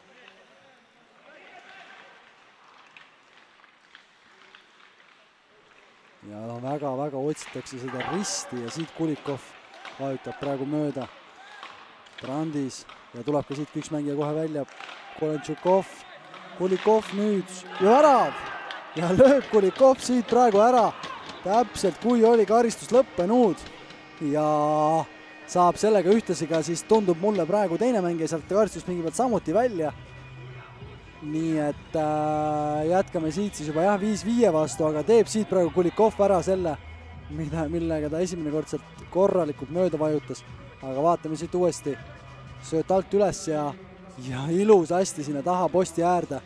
Ja väga-väga otsitakse seda risti ja siit Kulikov vajutab praegu mööda. Brandis ja tuleb ka siit üks mängija kohe välja. Kolenšukov, Kulikov nüüd ja värav ja lööb Kulikov siit praegu ära. Täpselt kui oli karistus lõppenud ja saab sellega ühtlasi ka siis tundub mulle praegu teine mängija sealt karistusmingi pealt samuti välja. Nii et jätkame siit siis juba 5-5 vastu, aga teeb siit praegu Kulikov ära selle, millega ta esimene kord sealt korralikult mööda vajutas. Aga vaatame siit uuesti. Sööt alt üles ja ilus hästi sinna taha posti äärde.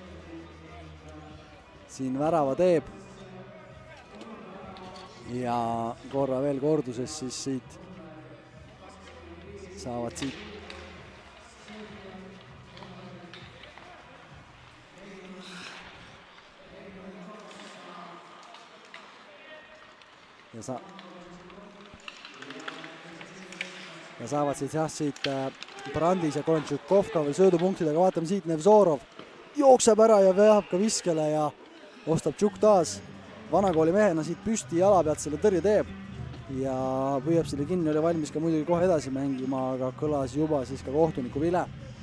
Siin värava teeb. Ja korra veel korduses siis siit saavad siit ja saavad siit Brandis ja Kolenšukov ka veel söödupunktid, aga vaatame siit Nevzorov jookseb ära ja veab ka viskele ja ostab Tšuk taas vanakooli mehena siit püsti jala pealt selle tõrje teeb ja püüab selle kinni, oli valmis ka muidugi kohe edasi mängima, aga kõlas juba siis ka kohtuniku vile.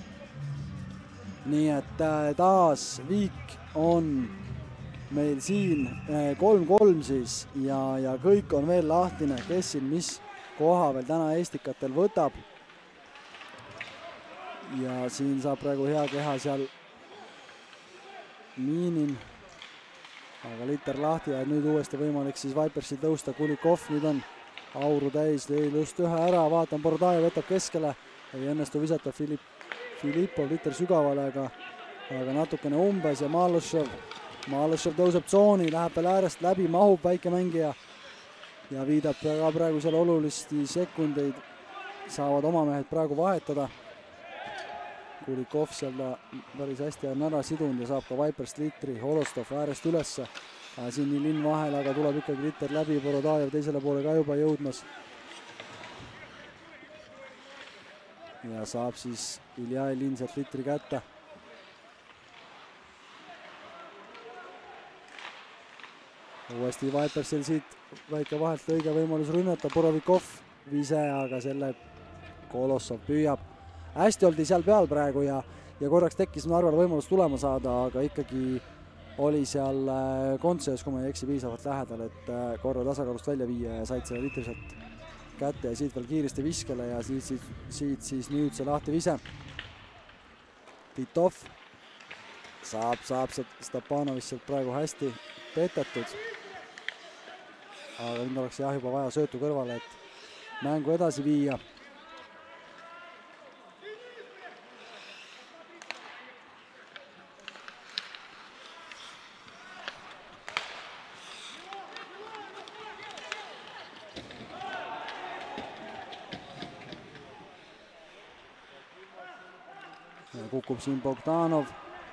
Nii et taas viik on meil siin 3-3 siis ja kõik on veel lahtine, kes siin mis koha veel täna Estikatel võtab. Ja siin saab praegu hea keha seal Miinin, aga liter lahti ja nüüd uuesti võimalik siis Vipersil tõusta. Kulikov nüüd on auru täis, lõi just ühe ära, vaatan, Borodajev võtab keskele, ei õnnestu visata Filippov liter sügavale, aga natukene umbes ja Malõšev tõuseb tsooni, läheb veel äärest läbi, mahub väike mängija ja viidab ka praegu seal olulisti sekundeid, saavad oma mehed praegu vahetada. Kulikov seal päris hästi on ära sidunud ja saab ka Viperst litri, Holostov äärest ülesse. Siin nii linn vahel, aga tuleb ikkagi liter läbi, Borodajev teisele poole ka juba jõudmas. Ja saab siis Ilja Linn sealt litri kätte. Uuesti Vipersil siit väike vahelt õige võimalus rünnata, Borovikov vise, aga selle Kolossov püüab. Hästi oldi seal peal praegu ja korraks tekkis Narval võimalus tulema saada, aga ikkagi oli seal Kontseos, kui ma ei eksi, piisavalt lähedal, et korra tasakaalust välja viia ja said selle litri sealt kätte ja siit veel kiiresti viskele ja siit siis nüüd see lahti vise. Titov saab Stepanovist sealt praegu hästi petatud. Aga nüüd oleks jah juba vaja söötu kõrvale, et mängu edasi viia. Kukub siin Bogdanov.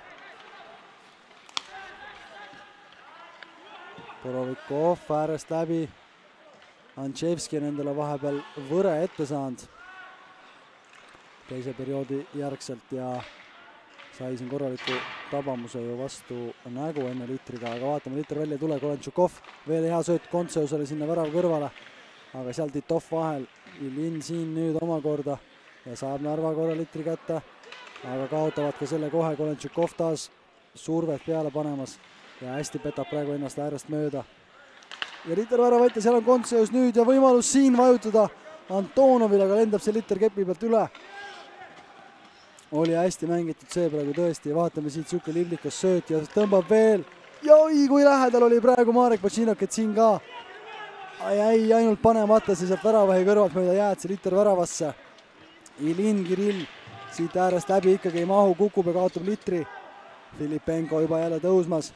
Borovikov äärest läbi. Antševski on endale vahepeal võre ette saanud teise perioodi järgselt ja sai siin korraliku tabamuse ju vastu nägu enne litriga, aga vaatame, liter välja ei tule, Kolenšukov veel hea sööt Kontseusele sinna värav kõrvale, aga seal Titov vahel, Ilin siin nüüd omakorda ja saab Narva korra litri kätte, aga kaotavad ka selle kohe, Kolenšukov taas survet peale panemas ja hästi petab praegu ennast äärest mööda. Ja liter värava ette, seal on Kontseus nüüd ja võimalus siin vajutada Antonovile, aga lendab see liter kepi pealt üle. Oli hästi mängitud see praegu tõesti ja vaatame siit siuke liblikas sööt ja tõmbab veel. Ja oi, kui lähedal oli praegu Marek Botšinok, et siin ka jäi ainult panemata see sealt väravahi kõrvalt mööda jääd see liter väravasse. Ilin Kirill siit äärest läbi ikkagi ei mahu, kukub ja kaotab litri. Filipenko juba jälle tõusmas.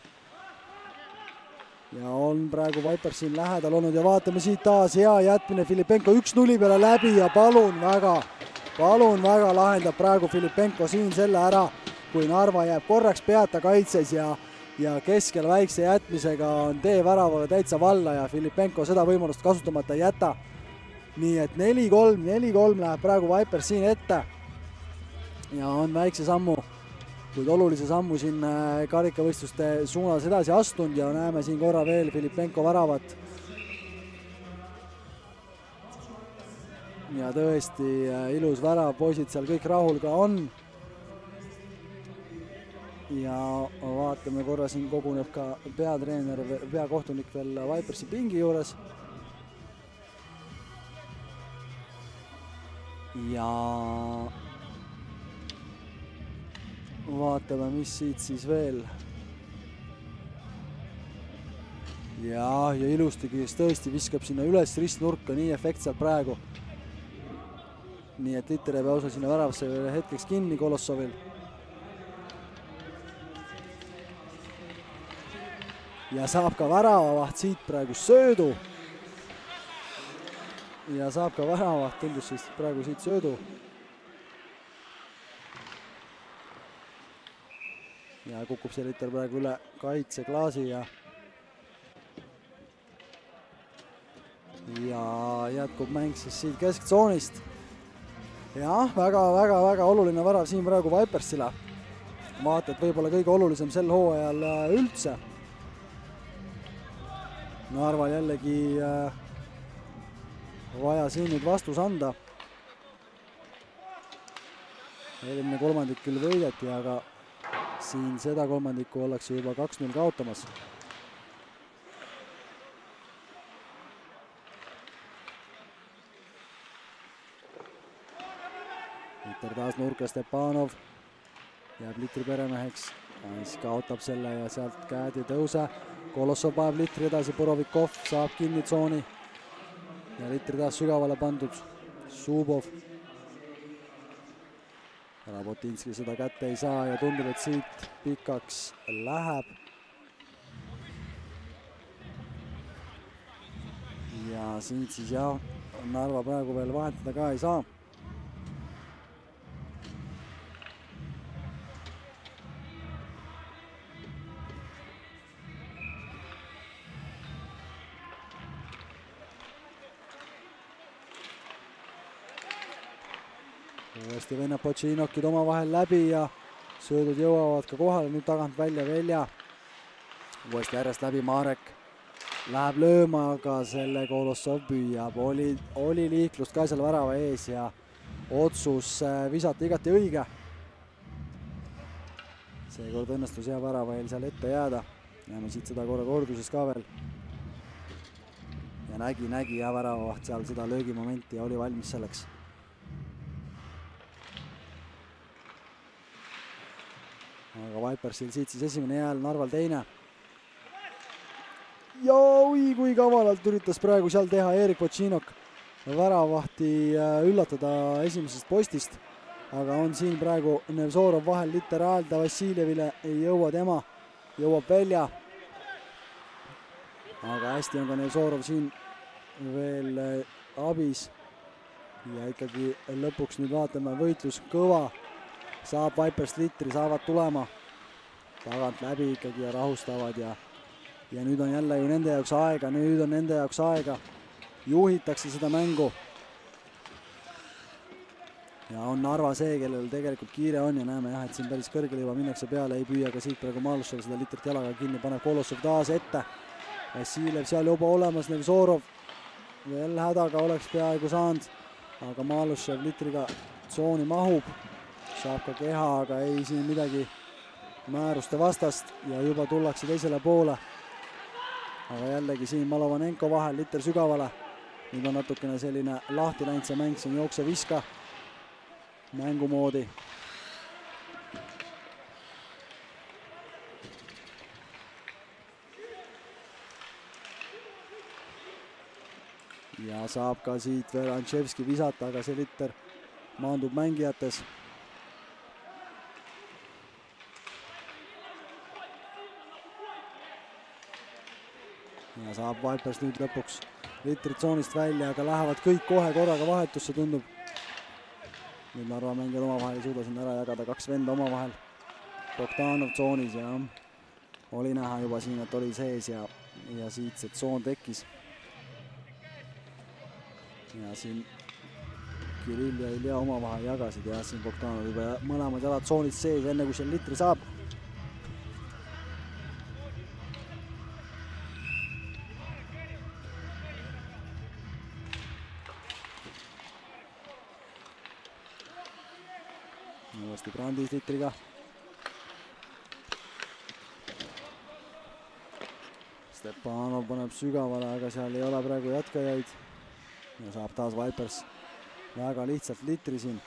Ja on praegu Viper siin lähedal olnud ja vaatame siit taas hea jätmine. Filipenko 1-0 peale läbi ja palun väga lahendab praegu Filipenko siin selle ära, kui Narva jääb korraks peata kaitses ja keskel väikse jätmisega on tee väravaga täitsa valla ja Filipenko seda võimalust kasutamata ei jäta. Nii et 4-3 läheb praegu Viper siin ette ja on väikse sammu, kuid olulise sammu siin karikavõistluste suunas edasi astunud ja näeme siin korra veel Filipenko väravat. ja tõesti ilus värav, poisid seal kõik rahul ka on. Ja vaatame korra, siin koguneb ka peatreener, peakohtunik veel Vipersi pingi juures. Ja vaatame, mis siit siis veel. Ja ilusti, kes tõesti viskab sinna üles ristnurka nii efektselt praegu. Nii et Litter jääb osa sinna väravasse hetkeks kinni Kolossovil. Ja saab ka väravavaht siit praegu söödu. Ja saab ka väravavaht, tundus siis praegu siit söödu. Ja kukub see Litter praegu üle kaitseklaasi ja jätkub mäng siis siit kesktsoonist. Jah, väga oluline värav siin praegu Vipersile. Vaata, et võib-olla kõige olulisem sel hooajal üldse. Narval jällegi vaja siin nüüd vastus anda. Eelmine kolmandik küll võideti, aga siin seda kolmandikku ollakse juba 2-0 kaotamas. Litter taas nurka, Stepanov jääb Litri peremeheks, kaotab selle ja sealt käed ei tõuse. Kolossov paneb Litri edasi, Borovikov saab kinni tsooni ja Litri taas sügavale pandud. Subov. Rabotinski seda kätte ei saa ja tundub, et siit pikaks läheb. Ja siit siis jah, Narva praegu veel vahetada ka ei saa. Uuesti vennad Potšinokid omavahel läbi ja söödud jõuavad ka kohale, nüüd tagant välja Velja. Uuesti järjest läbi Marek. Läheb lööma, aga selle Kolossov püüab. Oli liiklust ka seal värava ees ja otsus visata igati õige. Seekord õnnestus hea väravail seal ette jääda. Näeme siit seda korra korduses ka veel. Ja nägi hea väravavaht seal seda löögimomenti ja oli valmis selleks. Aga Vipersil siit siis esimene jääl, Narval teine. Ja oi, kui kavalalt üritas praegu seal teha Erik Potšinok väravahti üllatada esimesest postist. Aga on siin praegu Nevzorov vahel Litter Aalda Vassiljevile, ei jõua tema, jõuab välja. Aga hästi on ka Nevzorov siin veel abis. Ja ikkagi lõpuks nüüd vaatame, võitlus kõva. Saab Vipers Litri, saavad tulema tagant läbi ikkagi ja rahustavad ja nüüd on jälle ju nende jaoks aega, juhitakse seda mängu. Ja on Narva see, kellel tegelikult kiire on ja näeme jah, et siin päris kõrgele juba minnakse peale, ei püüa ka siit praegu Malushev seda Littrit jalaga kinni, paneb Kolossov taas ette. Vassiljev seal juba olemas, Nevzorov veel hädaga oleks peaaegu saanud, aga Malushev Litriga tsooni mahub. Saab ka keha, aga ei siin midagi määruste vastast ja juba tullakse teisele poole. Aga jällegi siin Malovanenko vahel, Litter sügavale. Nüüd on natukene selline lahti läinud see mäng, see on jookse-viska mängumoodi. Ja saab ka siit veel Antševski visata, aga see Litter maandub mängijates. Ja saab Vipers nüüd lõpuks Littri tsoonist välja, aga lähevad kõik kohe korraga vahetusse, tundub. Nüüd Narva mängijad omavahel ei suuda siin ära jagada, 2 venda omavahel. Bogdanov tsoonis ja oli näha juba siin, et oli sees ja siit see tsoon tekkis. Ja siin Kirill ja Ilja omavahel jagasid ja siin Bogdanov juba mõlemad jalad tsoonist sees, enne kui seal Littri saab. Brandis Litriga. Stepanov paneb sügavale, aga seal ei ole praegu jätkajaid. Ja saab taas Vipers väga lihtsalt Litri siin.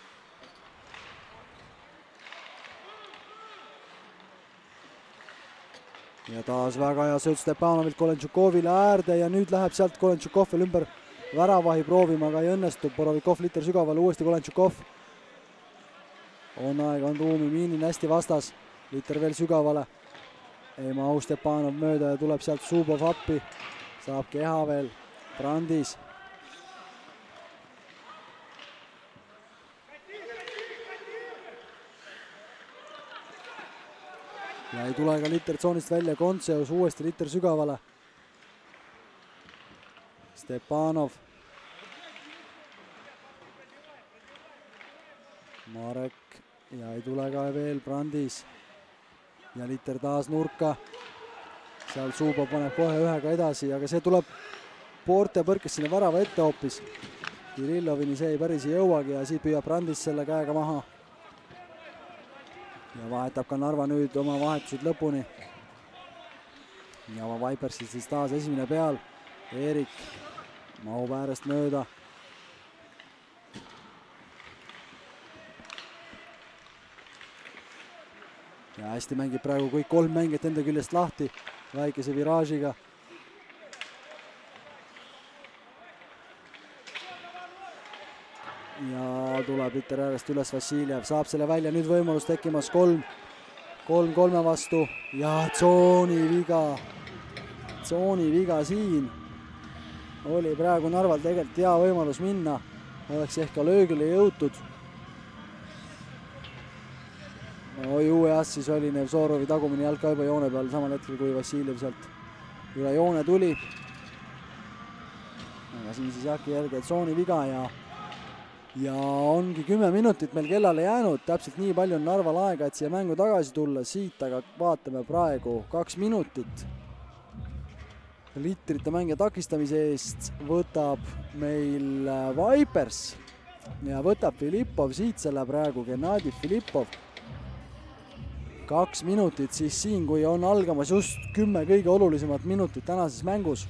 Ja taas väga hea sööt Stepanovilt Kolenšukovile äärde ja nüüd läheb sealt Kolenšukov veel ümber väravahi proovima, aga ei õnnestu. Borovikov Litter sügavale, uuesti Kolenšukov. On aega, on ruumi, Miinin hästi vastas. Litter veel sügavale. Ei mahu Stepanov mööda ja tuleb sealt Zubov appi. Saab keha veel. Brandis. Ja ei tule ka Litter tsoonist välja. Kontseus uuesti Litter sügavale. Stepanov. Marek ja ei tule ka veel Brandis. Ja Litter taas nurka. Seal Zubov paneb kohe ühega edasi, aga see tuleb poorte põrkes sinna värava ette hoopis. Kirillovini see ei päris ei jõuagi ja siit püüab Brandis selle käega maha. Ja vahetab ka Narva nüüd oma vahetused lõpuni. Ja Vipersil siis taas esimene peal. Eerik mahub äärest mööda. Ja hästi mängib praegu kõik kolm mängijat enda küljest lahti väikese viraažiga. Ja tuleb Litter äärest üles Vassiljev, saab selle välja, nüüd võimalus tekkimas 3-3 vastu ja tsooni viga siin. Oli praegu Narval tegelikult hea võimalus minna, oleks ehk ka löögile jõutud. Oi uueas siis oli Nevzorovi tagumine jalg ka juba joone peal samal hetkel, kui Vassiljev sealt üle joone tuli. Aga siin siis Jaki järgi tsooni viga ja ongi 10 minutit meil kellale jäänud, täpselt nii palju on Narval aega, et siia mängu tagasi tulla siit, aga vaatame praegu 2 minutit. Litrite mängija takistamise eest võtab meil Vipers ja võtab Filippov siit selle praegu, Gennadi Filippov. 2 minutit siis siin, kui on algamas just 10 kõige olulisemat minutit tänases mängus.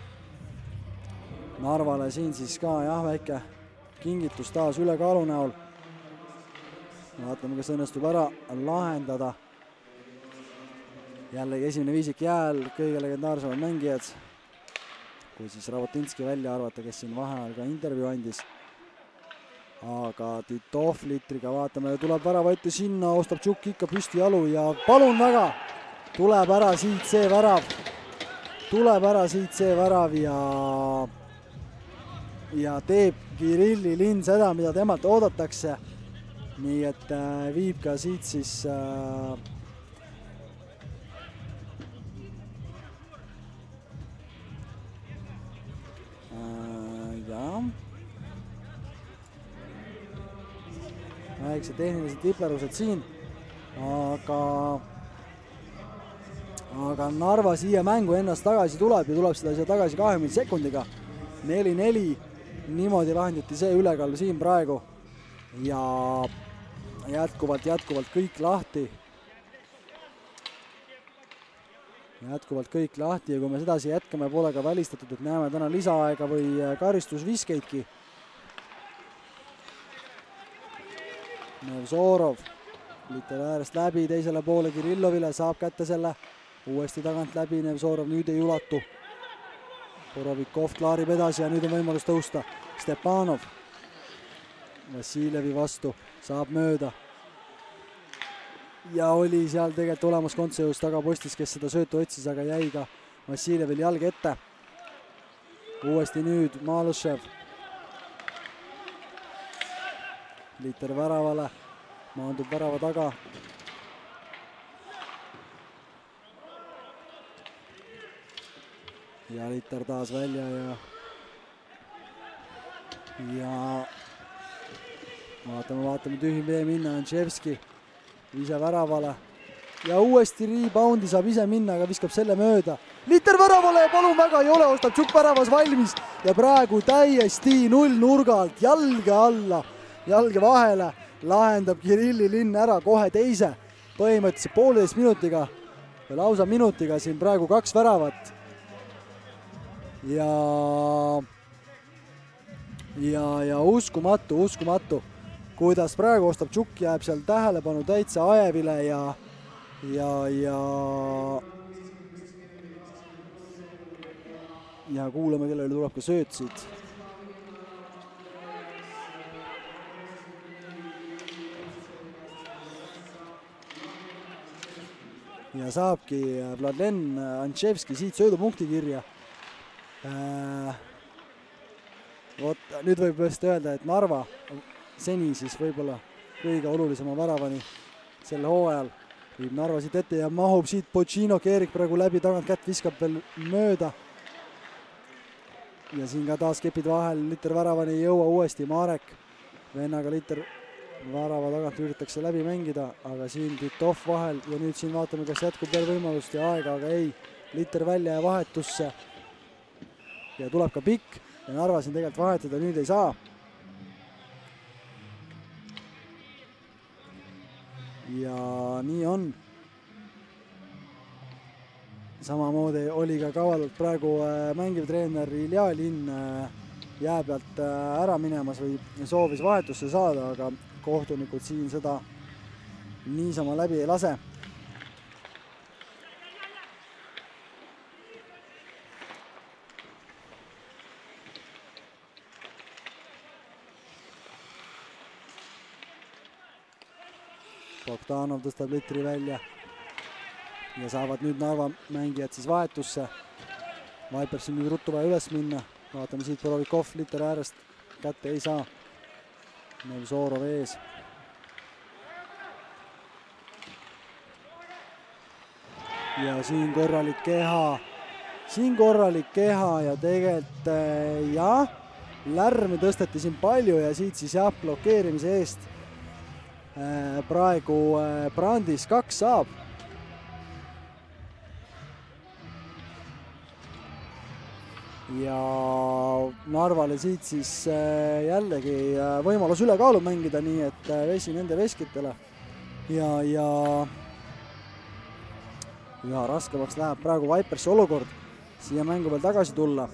Narvale siin siis ka jah, väike kingitus taas ülekaalu näol. Vaatame, kas õnnestub ära lahendada. Jällegi esimene viisik jääl, kõige legendaarsemad mängijad. Kui siis Rabotinski välja arvata, kes siin vaheajal ka intervjuu andis. Aga Titov Litriga vaatame, tuleb värava ette sinna, ostab Tšuk ikka püsti jalu ja palun väga, tuleb ära siit see värav ja teeb Kirilli Linn seda, mida temalt oodatakse. Nii et viib ka siit siis väikse tehnilised tiplerused siin, aga Narva siia mängu ennast tagasi tuleb ja tuleb seda siia tagasi 20 sekundiga. 4-4, niimoodi lahendati see ülekaal siin praegu ja jätkuvalt kõik lahti. Jätkuvalt kõik lahti ja kui me sedasi jätkame, pole ka välistatud, et näeme täna lisaaega või karistusviskeidki. Nevzorov, Litter äärest läbi teisele poole Kirillovile, saab kätte selle, uuesti tagant läbi, Nevzorov nüüd ei ulatu. Borovikov klaarib edasi ja nüüd on võimalus tõusta. Stepanov Vassiljevi vastu, saab mööda. Ja oli seal tegelikult olemas Kontseus tagapostis, kes seda söötu otsis, aga jäi ka Vassiljevil jalg ette. Uuesti nüüd Malušev. Litter väravale, maandub värava taga. Ja Litter taas välja ja vaatame tühim vee minna, Antševski ise väravale ja uuesti reboundi saab ise minna, aga viskab selle mööda. Litter väravale ja palun väga, ei ole, ostab Tšuk väravas valmis ja praegu täiesti null nurgalt jalge alla, jalge vahele lahendab Kirilli Linn ära kohe teise, põhimõtteliselt 1,5 minutiga või lausa minutiga siin praegu 2 väravat. Ja uskumatu, kuidas praegu Ostaptšuk jääb seal tähelepanu täitsa Aevile ja kuulame, kellele tuleb ka sööt siit. Ja saabki Vladlen Antševski siit söödupunkti kirja. Nüüd võib just öelda, et Narva seni siis võib-olla kõige olulisema väravani sel hooajal viib Narva siit ette ja mahub siit Bocino, Keerik praegu läbi, tagant kätt viskab veel mööda. Ja siin ka taas kepid vahel, Litter väravani ei jõua uuesti, Marek vennaga Litter värava tagant üritatakse läbi mängida, aga siin Titov vahel ja nüüd siin vaatame, kas jätkub veel võimalust ja aega, aga ei. Litter välja ja vahetusse ja tuleb ka pikk ja Narva siin tegelikult vahetada nüüd ei saa. Ja nii on. Samamoodi oli ka kavaldalt praegu mängiv treener Ilja Linn jää pealt ära minemas või soovis vahetusse saada, aga kohtunikud siin seda niisama läbi ei lase. Bogdanov tõstab Littri välja ja saavad nüüd Narva mängijad siis vahetusse. Vipers siin nüüd ruttu vaja üles minna. Vaatame siit Borovikov Litter äärest kätte ei saa. Nevzorov ees. Ja siin korralik keha. Siin korralik keha ja tegelikult jah, lärmi tõsteti siin palju ja siit siis jah, blokeerimise eest praegu Brandis 2 saab. Ja Narvale siit siis jällegi võimalus ülekaalu mängida, nii et vesi nende veskitele. Ja üha raskemaks läheb praegu Vipersi olukord siia mängu veel tagasi tulla.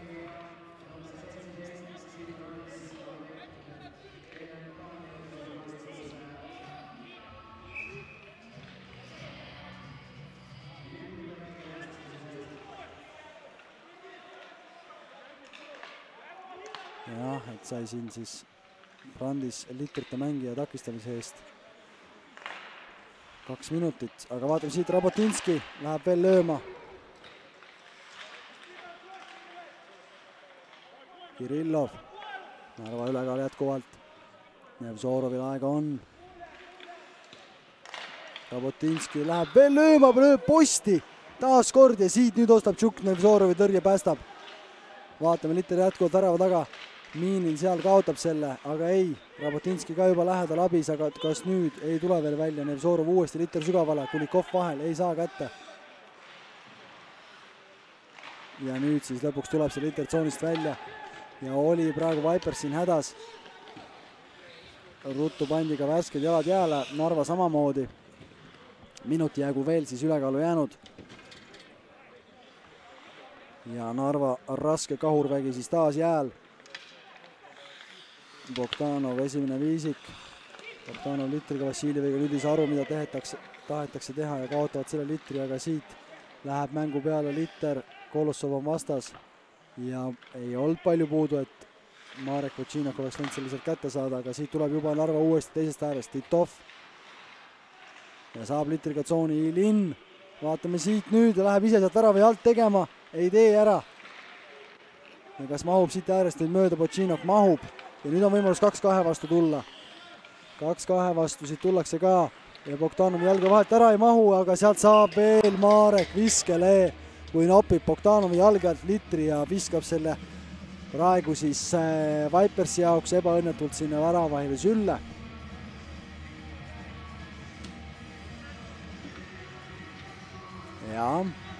Jah, et sai siin siis Brandis Littrite mängija takistamise eest 2 minutit, aga vaatame siit Rabotinski läheb veel lööma. Kirillov, Narva ülekaal jätkuvalt. Nevzorovil aega on. Rabotinski läheb veel lööma, lööb posti taas kord ja siit nüüd Ostaptšuk Nevzorovi tõrje päästab. Vaatame Litter jätkuvalt värava taga. Miinin seal kaotab selle, aga ei, Rabotinski ka juba lähedal abis, aga kas nüüd ei tule veel välja, Nevzorov uuesti Litter sügavale, Kulikov vahel, ei saa kätte. Ja nüüd siis lõpuks tuleb see Litter tsoonist välja ja oli praegu Vipers siin hädas. Ruttu pandi ka värsked jalad jääle, Narva samamoodi. Minuti jäägu veel siis ülekaalu jäänud. Ja Narva raske kahurvägi siis taas jääl. Bogdanov esimene viisik. Bogdanov Littriga, Vassiljeviga nüüd ei saa aru, mida tahetakse teha ja kaotavad selle Littri, aga siit läheb mängu peale Litter. Kolossov on vastas ja ei olnud palju puudu, et Marek Bochinok oleks võinud selliselt kätte saada, aga siit tuleb juba Narva uuesti teisest äärest Titov. Ja saab Littriga tsooni Ilin. Vaatame siit nüüd ja läheb ise sealt värava alt tegema. Ei tee ära. Ja kas mahub siit äärest nüüd mööda, Bochinok mahub. Ja nüüd on võimalus 2-2 vastu tulla. 2-2 vastu siit tullakse ka. Ja Bogdanovi jalga vahelt ära ei mahu, aga sealt saab veel Marek viskele, kui nopib Bogdanovi jalga alt Littri ja viskab selle praegu siis Vipersi jaoks ebaõnnetult sinna väravahile sülle. Ja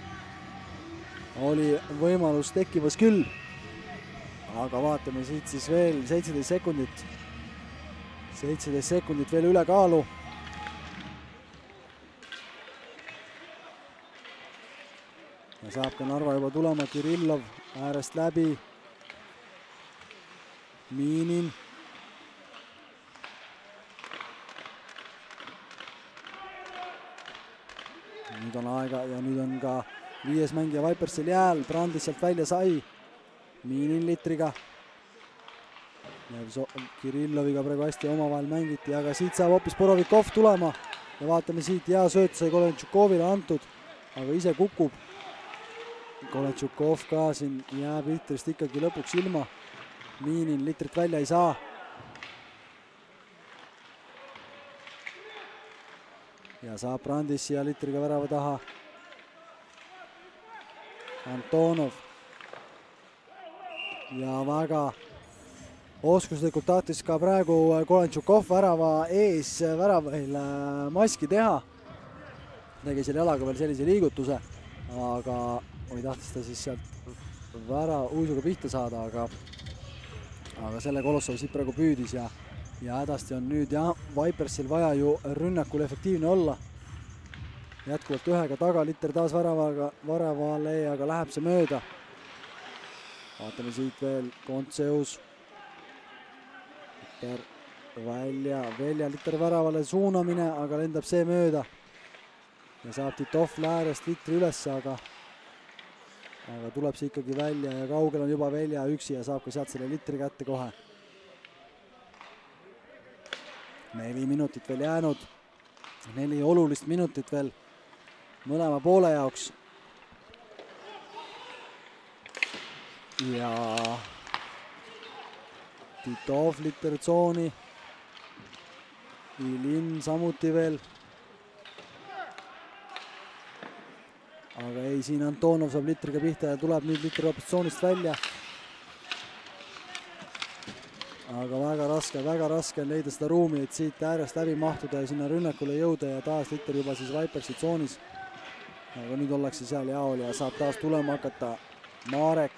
oli võimalus tekkimas küll. Aga vaatame siit siis veel 17 sekundit. 17 sekundit veel ülekaalu. Ja saab ka Narva juba tulema, Kirillov äärest läbi. Miinin. Nüüd on aega ja nüüd on ka 5. mängija Vipersil jääl, Brandis sealt välja sai. Miinin litriga. Kirilloviga praegu hästi omavahel mängiti, aga siit saab hoopis Borovikov tulema. Ja vaatame siit, hea sööt sai Kolenšukovile antud, aga ise kukub. Kolenšukov ka siin jääb litrist ikkagi lõpuks ilma. Miinin litrit välja ei saa. Ja saab Brandis siia litriga värava taha. Antonov. Ja väga oskuslikult tahtis ka praegu Kolenšukov värava ees väravail maski teha. Tegi selle jalaga veel sellise liigutuse, aga tahtis ta siis sealt uisuga pihta saada, aga selle Kolossov siit praegu püüdis ja hädasti on nüüd jah, Vipersil vaja ju rünnakul efektiivne olla. Jätkuvalt ühega taga, Litter taas väravale, aga läheb see mööda. Vaatame siit veel Kontseus. Litter välja, Litter väravale suunamine, aga lendab see mööda. Ja saab Titov läärest Litri ülesse, aga tuleb see ikkagi välja ja kaugel on juba välja üksi ja saab ka sealt selle Litri kätte kohe. 4 minutit veel jäänud, 4 olulist minutit veel mõlema poole jaoks. Ja Titov Litter tsooni, Ilin samuti veel. Aga ei, siin Antonov saab Litriga pihta ja tuleb nüüd Litri hoopis tsoonist välja. Aga väga raske on leida seda ruumi, et siit äärest läbi mahtuda ja sinna rünnakule jõuda ja taas Litter juba siis Vipersi tsoonis. Aga nüüd ollakse seal jaol ja saab taas tulema hakata Marek.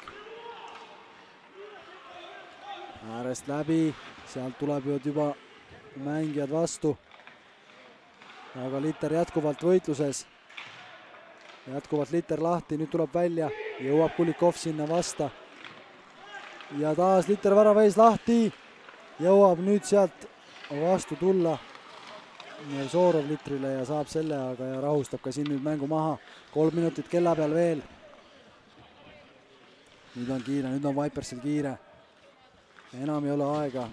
Äärest läbi, sealt tuleb juba mängijad vastu. Aga Litter jätkuvalt võitluses. Jätkuvalt Litter lahti, nüüd tuleb välja, jõuab Kulikov sinna vasta. Ja taas Litter värava ees lahti, jõuab nüüd sealt vastu tulla Soorov Litrile ja saab selle, aga rahustab ka siin nüüd mängu maha. 3 minutit kella peal veel. Nüüd on kiire, nüüd on Vipersil kiire. Enam ei ole aega.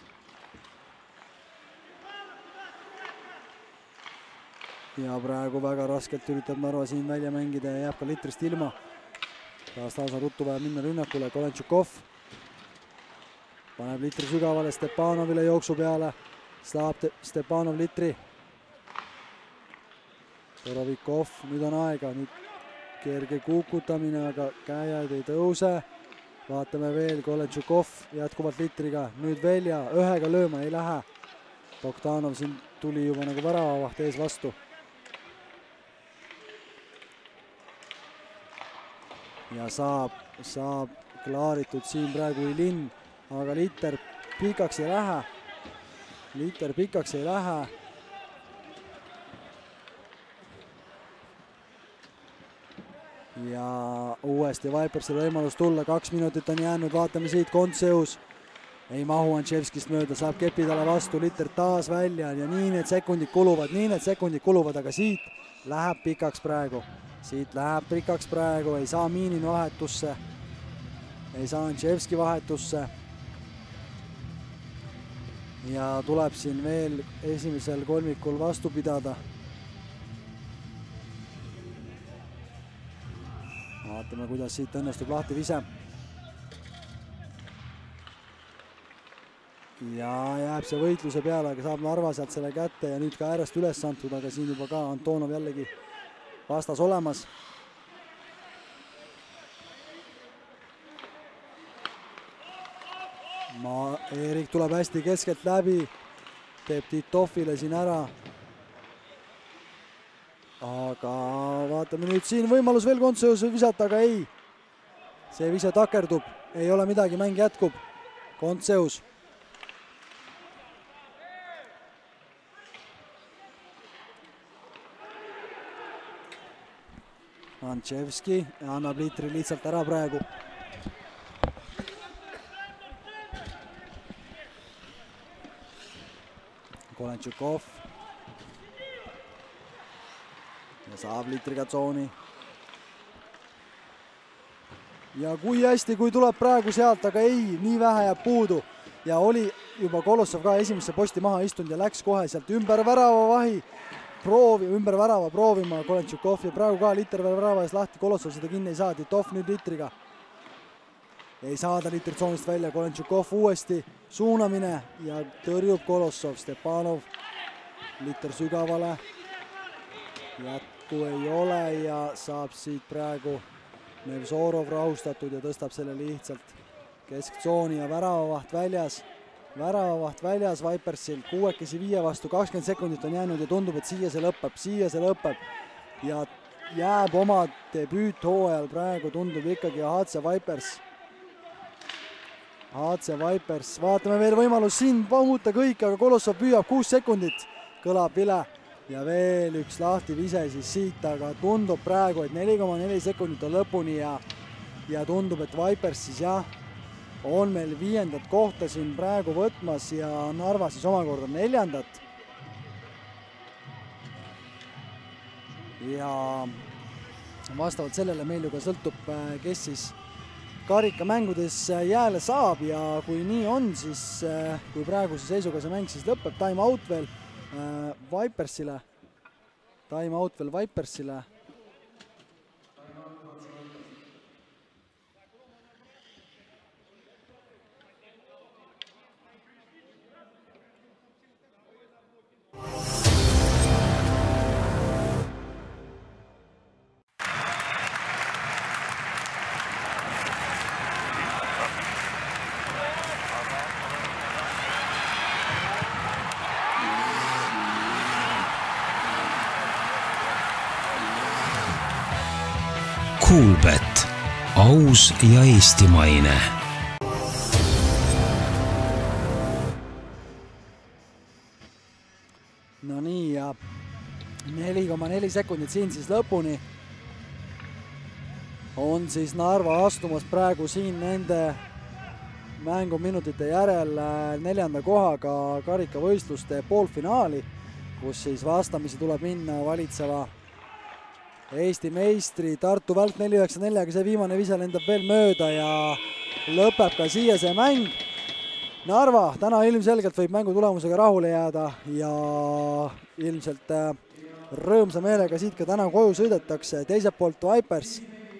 Ja praegu väga raskelt üritab Narva siin välja mängida ja jääb ka Litrist ilma. Taas on ruttu vaja minna rünnakule, Kolenšukov paneb Litri sügavale, Stepanovile jooksu peale, saab Stepanov Litri. Borovikov, nüüd on aega, nüüd kerge kukutamine, aga käed ei tõuse. Vaatame veel, Kolenšukov jätkuvalt Litriga, nüüd välja, ühega lööma ei lähe. Bogdanov siin tuli juba nagu väravavaht ees vastu. Ja saab klaaritud siin praegu Ilin, aga Litter pikaks ei lähe. Litter pikaks ei lähe. Ja uuesti Vipersil võimalus tulla, 2 minutit on jäänud, vaatame siit, Kontseus ei mahu Antševskist mööda, saab kepi talle vastu, Litter taas välja ja nii need sekundid kuluvad, aga siit läheb pikaks praegu. Siit läheb pikaks praegu, ei saa Miinin vahetusse, ei saa Antševski vahetusse. Ja tuleb siin veel esimesel kolmikul vastu pidada. Vaatame, kuidas siit õnnestub lahti vise. Ja jääb see võitluse peale, aga saab Narva sealt selle kätte ja nüüd ka äärest üles antud, aga siin juba ka Antonov jällegi vastas olemas. Eerik tuleb hästi keskelt läbi, teeb Titovile siin ära. Aga vaatame nüüd siin võimalus veel Kontseus visata, aga ei. See vise takerdub, ei ole midagi, mäng jätkub. Kontseus. Antševski annab liitri lihtsalt ära praegu. Kolenšukov ja saab liitriga tsooni. Ja kui hästi, kui tuleb praegu sealt, aga ei, nii vähe jääb puudu. Ja oli juba Kolossov ka esimesse posti maha istunud ja läks kohe sealt ümber värava proovima Kolenšukov ja praegu ka liiter värava ees lahti, Kolossov seda kinni ei saa, Titov nüüd liitriga. Ei saada liitrit tsoonist välja, Kolenšukov uuesti suunamine ja tõrjub Kolossov, Stepanov liiter sügavale. Jätku ei ole ja saab siit praegu Nevzorov rahustatud ja tõstab selle lihtsalt kesktsooni ja väravavaht väljas. Väravavaht väljas Vipersil, 6-5 vastu, 20 sekundit on jäänud ja tundub, et siia see lõpeb. Ja jääb oma debüüthooajal praegu, tundub ikkagi HC Vipers. Vaatame veel võimalus siin muuta kõik, aga Kolossov püüab 6 sekundit, kõlab vile. Ja veel üks lahti vise siis siit, aga tundub praegu, et 4,4 sekundit on lõpuni ja tundub, et Vipers siis jah, on meil 5. kohta siin praegu võtmas ja Narva siis omakorda 4. Ja vastavalt sellele meil ju ka sõltub, kes siis karikamängudes jääle saab ja kui nii on, siis kui praeguse seisuga see mäng siis lõpeb, time out veel Vipersile. Kuulbet, aus ja eestimaine. No nii ja 4,4 sekundit siin siis lõpuni on siis Narva astumas praegu siin nende mänguminutite järel 4. kohaga karikavõistluste poolfinaali, kus siis vastamisi tuleb minna valitseva Eesti meistri Tartu Välk 494, aga see viimane vise lendab veel mööda ja lõpeb ka siia see mäng. Narva täna ilmselgelt võib mängu tulemusega rahule jääda ja ilmselt rõõmsa meelega siit ka täna koju sõidetakse. Teiselt poolt Vipers.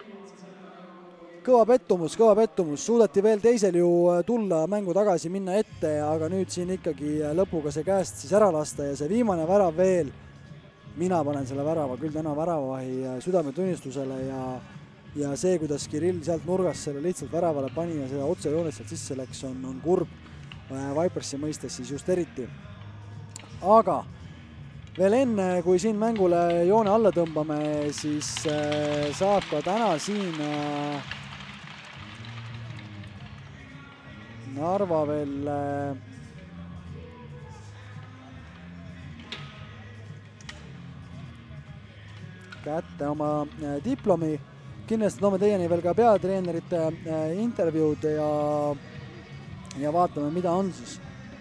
Kõva pettumus, suudeti veel teisel ju tulla mängu tagasi, minna ette, aga nüüd siin ikkagi lõpuga see käest siis ära lasta ja see viimane värav veel. Mina panen selle värava küll täna väravavahi südametunnistusele ja see, kuidas Kirill sealt nurgast selle lihtsalt väravale pani ja seda otsejoonest sealt sisse läks, on kurb Vipersi mõistes siis just eriti. Aga veel enne, kui siin mängule joone alla tõmbame, siis saab ka täna siin Narva veel kätte oma diplomi. Kindlasti toome teieni veel ka peatreenerite intervjuud ja vaatame, mida on siis.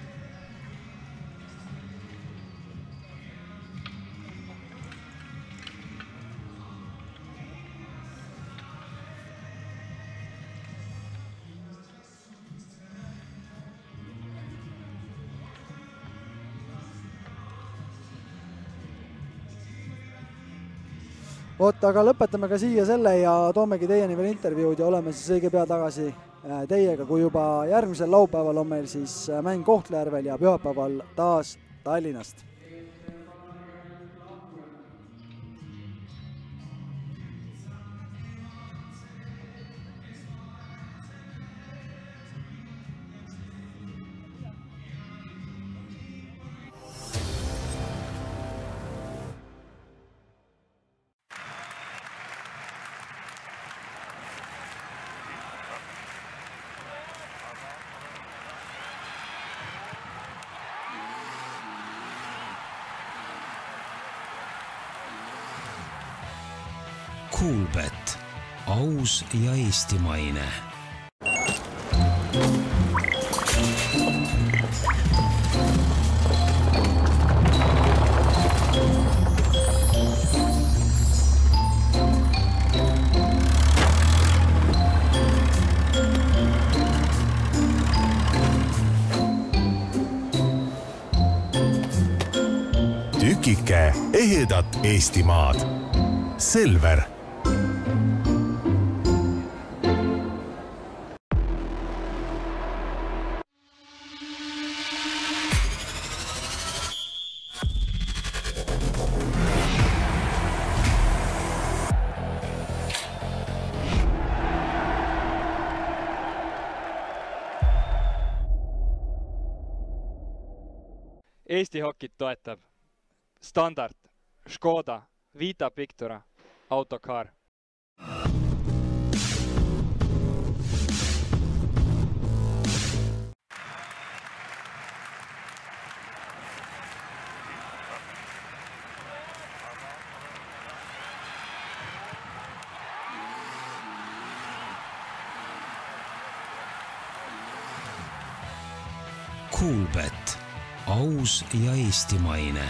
Aga lõpetame ka siia selle ja toomegi teieni veel intervjuud ja oleme siis õige pea tagasi teiega, kui juba järgmisel laupäeval on meil siis mäng Kohtla-Järvel ja pühapäeval taas Tallinnast. Kuulbet, aus ja eestimaine. Tükike ehedat Eestimaad. Selver. Eesti hokit toetab Standard, Škoda, Vita Pictura, Autocar. Kuulbet, aus ja eestimaine.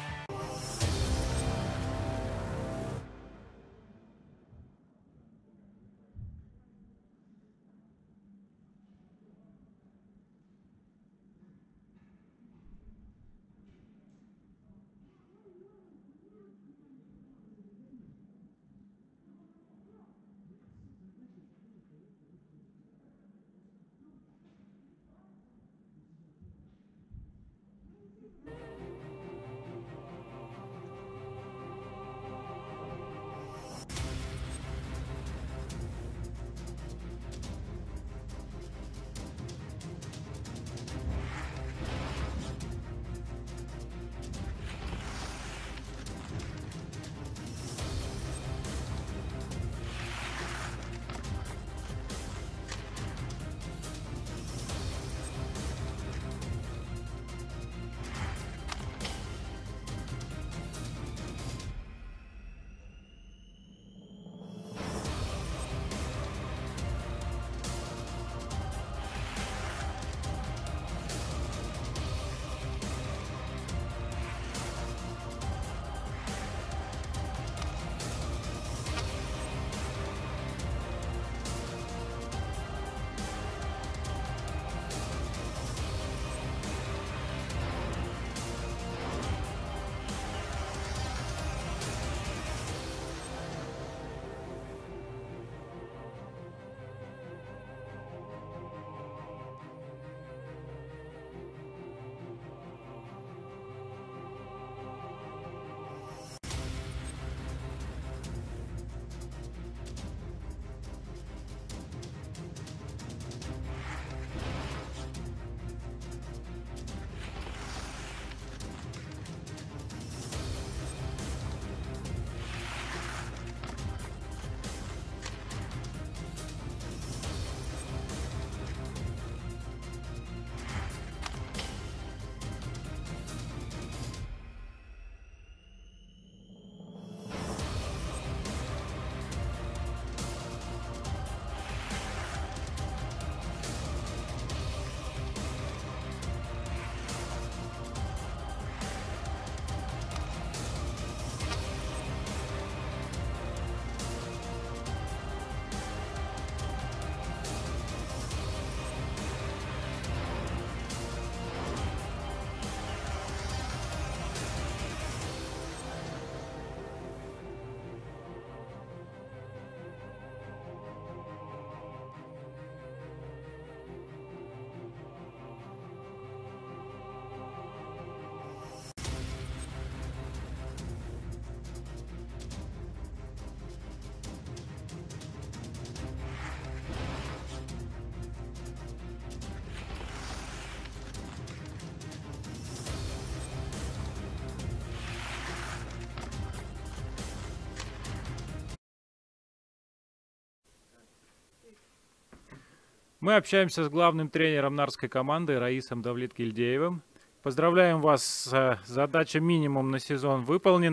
Мы общаемся с главным тренером нарской команды Раисом Давлеткильдеевым. Поздравляем вас, задача минимум на сезон выполнена.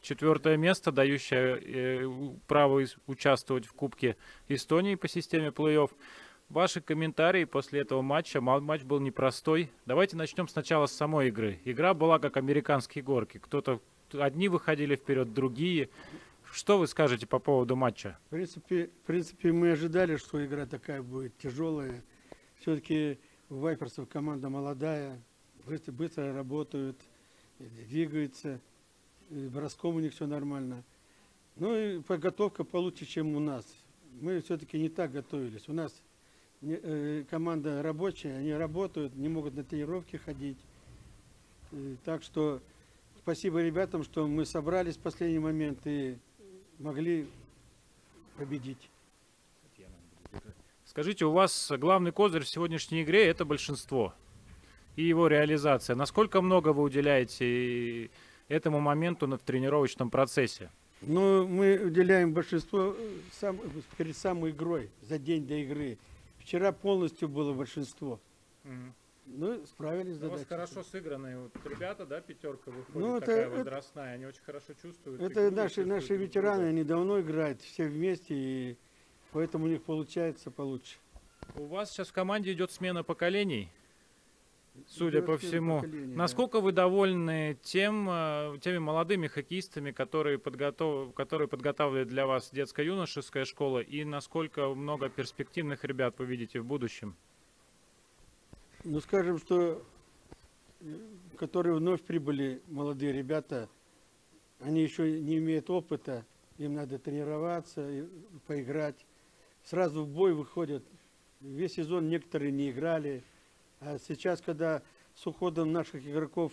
4-е место, дающее право участвовать в Кубке Эстонии по системе плей-офф. Ваши комментарии после этого матча. Матч был непростой. Давайте начнем сначала с самой игры. Игра была как американские горки. Одни выходили вперед, другие. Что вы скажете по поводу матча? В принципе, мы ожидали, что игра такая будет тяжелая. Все-таки у Вайперсов команда молодая, быстро работают, двигаются, броском у них все нормально. Ну и подготовка получше, чем у нас. Мы все-таки не так готовились. У нас команда рабочая, они работают, не могут на тренировки ходить. Так что спасибо ребятам, что мы собрались в последний момент и могли победить. Скажите, у вас главный козырь в сегодняшней игре – это большинство и его реализация. Насколько много вы уделяете этому моменту в тренировочном процессе? Ну, мы уделяем большинство перед самой игрой, за день до игры. Вчера полностью было большинство. Ну, справились с задачей. У вас хорошо сыгранные ребята, да, пятерка выходит, такая возрастная, они очень хорошо чувствуют. Это наши ветераны, они давно играют, все вместе, и поэтому у них получается получше. У вас сейчас в команде идет смена поколений, судя по всему. Насколько вы довольны теми молодыми хоккеистами, которые подготавливает для вас детско-юношеская школа, и насколько много перспективных ребят вы видите в будущем? Ну, скажем, что которые вновь прибыли, молодые ребята, они еще не имеют опыта, им надо тренироваться, поиграть. Сразу в бой выходят. Весь сезон некоторые не играли. А сейчас, когда с уходом наших игроков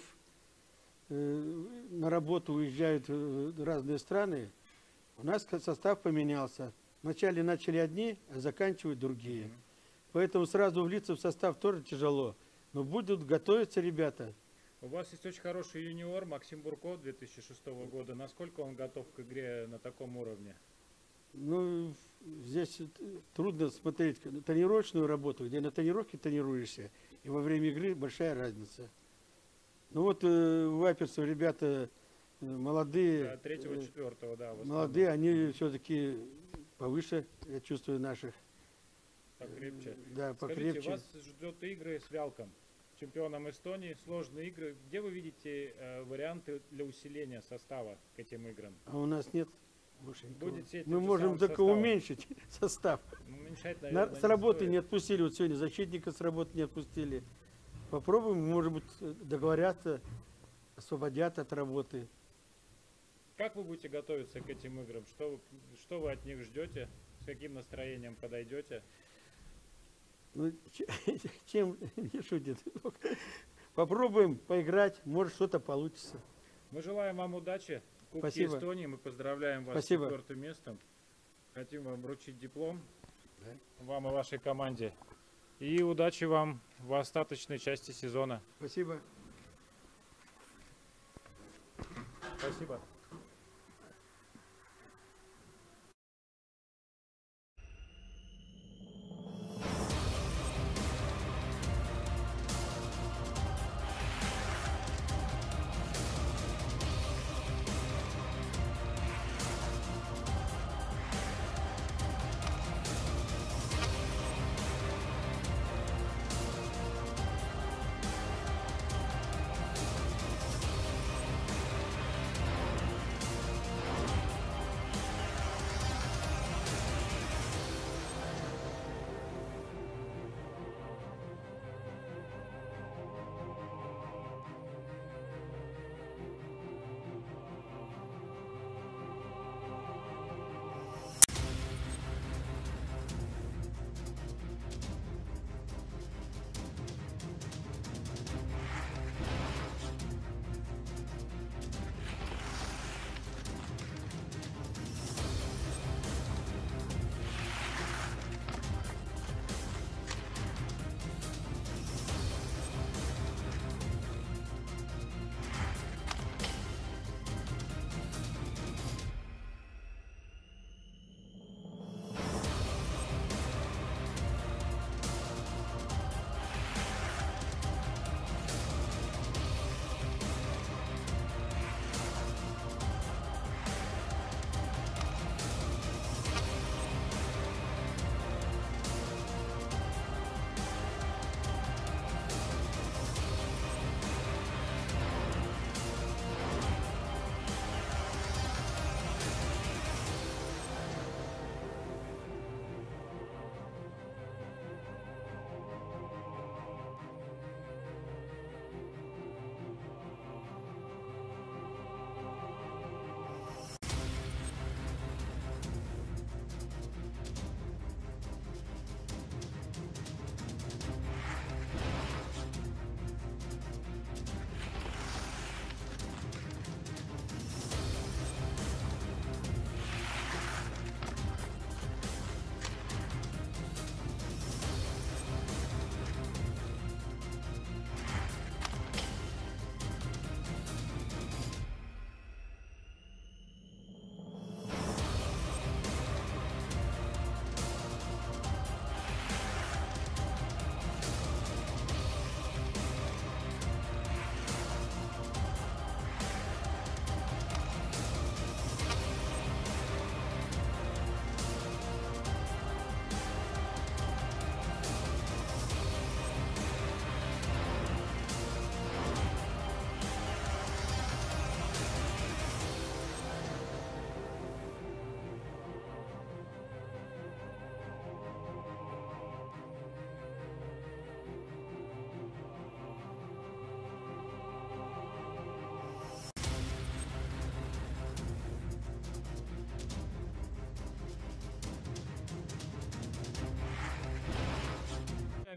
на работу уезжают в разные страны, у нас состав поменялся. Вначале начали одни, а заканчивают другие. Поэтому сразу влиться в состав тоже тяжело. Но будут готовиться ребята. У вас есть очень хороший юниор Максим Бурков 2006 года. Насколько он готов к игре на таком уровне? Ну, здесь трудно смотреть тренировочную работу, где на тренировке тренируешься, и во время игры большая разница. Ну вот Вайперсов ребята молодые. Да, 3-4, да. Молодые, они все-таки повыше, я чувствую, наших. Покрепче. Да, покрепче. Скажите, вас ждет игры с Вялком, чемпионом Эстонии, сложные игры. Где вы видите варианты для усиления состава к этим играм? А у нас нет. Мы можем только уменьшить состав. Уменьшать, наверное, с работы не отпустили. Вот сегодня защитника с работы не отпустили. Попробуем, может быть, договорятся, освободят от работы. Как вы будете готовиться к этим играм? Что вы от них ждете? С каким настроением подойдете? Ну, чем не шутит. Попробуем поиграть, может что-то получится. Мы желаем вам удачи в Кубке Спасибо. Эстонии. Мы поздравляем вас Спасибо. с 4-м местом. Хотим вам вручить диплом, вам и вашей команде. И удачи вам в остаточной части сезона. Спасибо. Спасибо.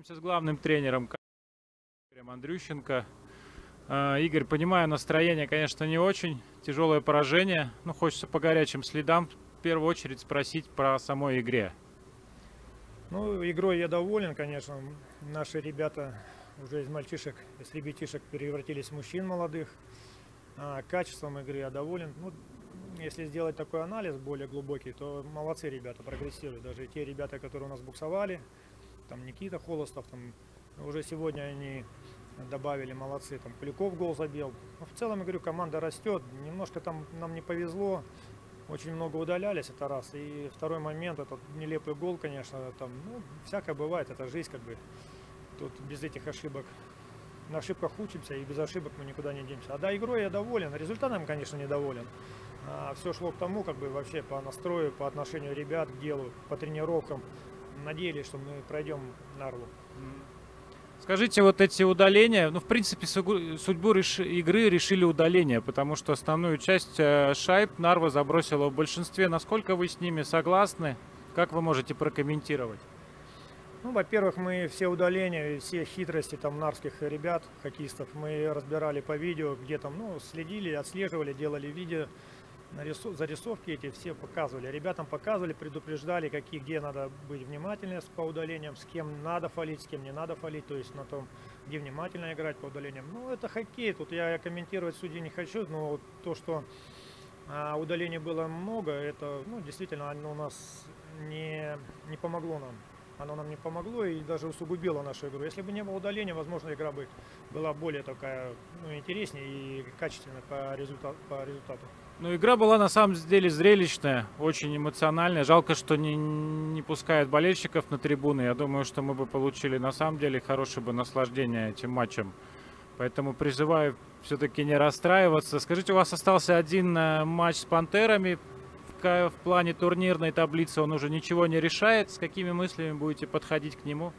С главным тренером Игорем Андрющенко. Игорь, понимаю, настроение, конечно, не очень. Тяжелое поражение. Но хочется по горячим следам в первую очередь спросить про самой игре. Ну, игрой я доволен, конечно. Наши ребята уже из мальчишек, из ребятишек превратились в мужчин молодых. Качеством игры я доволен. Ну, если сделать такой анализ более глубокий, то молодцы ребята, прогрессируют. Даже те ребята, которые у нас буксовали, там Никита Холостов, там уже сегодня они добавили, молодцы. Там Куликов гол забил. Но в целом, я говорю, команда растет. Немножко там нам не повезло. Очень много удалялись, это раз. И второй момент, этот нелепый гол, конечно, там, ну, всякое бывает, это жизнь как бы. Тут без этих ошибок. На ошибках учимся, и без ошибок мы никуда не денемся. А да, игрой я доволен, результатом, конечно, недоволен. Все шло к тому, как бы вообще по настрою, по отношению ребят к делу, по тренировкам. Надеялись, что мы пройдем Нарлу. Скажите, вот эти удаления, ну, в принципе, судьбу игры решили удаления, потому что основную часть шайб Нарва забросила в большинстве. Насколько вы с ними согласны? Как вы можете прокомментировать? Ну, во-первых, мы все удаления, все хитрости там нарвских ребят, хоккеистов, мы разбирали по видео, где там, ну, следили, отслеживали, делали видео, зарисовки эти все показывали. Ребятам показывали, предупреждали, где надо быть внимательнее по удалениям, с кем надо фолить, с кем не надо фолить, то есть на том, где внимательно играть по удалениям. Ну, это хоккей, тут я комментировать судьи не хочу, но то, что удалений было много, это, ну, действительно, оно у нас не помогло нам. Оно нам не помогло и даже усугубило нашу игру. Если бы не было удаления, возможно, игра бы была более такая, ну, интереснее и качественная по результату. Ну, игра была на самом деле зрелищная, очень эмоциональная. Жалко, что не пускают болельщиков на трибуны. Я думаю, что мы бы получили на самом деле хорошее бы наслаждение этим матчем. Поэтому призываю все-таки не расстраиваться. Скажите, у вас остался один матч с «Пантерами». В плане турнирной таблицы он уже ничего не решает. С какими мыслями будете подходить к нему?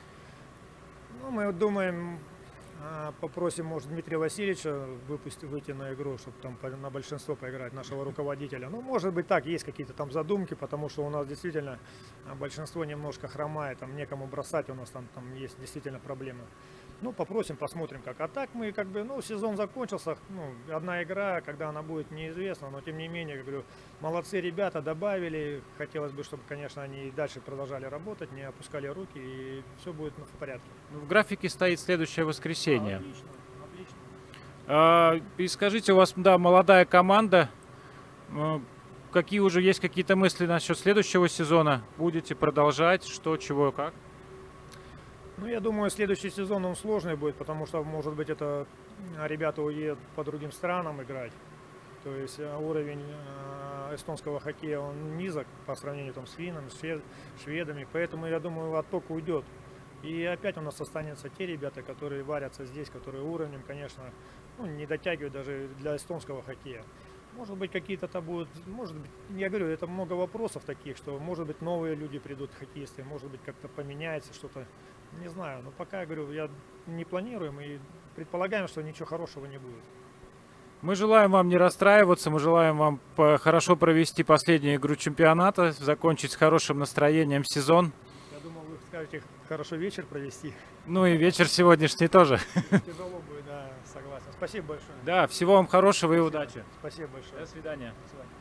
Ну, мы думаем, попросим, может, Дмитрия Васильевича выйти на игру, чтобы там на большинство поиграть, нашего руководителя. Ну, может быть, так, есть какие-то там задумки, потому что у нас действительно большинство немножко хромает, там некому бросать, у нас там есть действительно проблемы. Ну, попросим, посмотрим как. А так мы как бы, ну, сезон закончился, ну, одна игра, когда она будет, неизвестно, но тем не менее, как говорю, молодцы ребята, добавили. Хотелось бы, чтобы, конечно, они и дальше продолжали работать, не опускали руки, и все будет в порядке. В графике стоит следующее воскресенье. Отлично, отлично. И скажите, у вас, да, молодая команда. Какие уже есть какие-то мысли насчет следующего сезона? Будете продолжать? Что, чего, как? Ну, я думаю, следующий сезон он сложный будет, потому что, может быть, это ребята уедут по другим странам играть. То есть уровень эстонского хоккея, он низок по сравнению там с финнами, шведами. Поэтому, я думаю, отток уйдет. И опять у нас останутся те ребята, которые варятся здесь, которые уровнем, конечно, ну, не дотягивают даже для эстонского хоккея. Может быть, какие-то будут, может быть, я говорю, это много вопросов таких, что, может быть, новые люди придут, хоккеисты, может быть, как-то поменяется что-то, не знаю. Но пока, я говорю, я не планируем и предполагаем, что ничего хорошего не будет. Мы желаем вам не расстраиваться, мы желаем вам хорошо провести последнюю игру чемпионата, закончить с хорошим настроением сезон. Я думал, вы скажете, хорошо вечер провести. Ну и вечер сегодняшний тоже. Тяжело будет, да, согласен. Спасибо большое. Да, всего вам хорошего и удачи. Спасибо большое. До свидания. До свидания.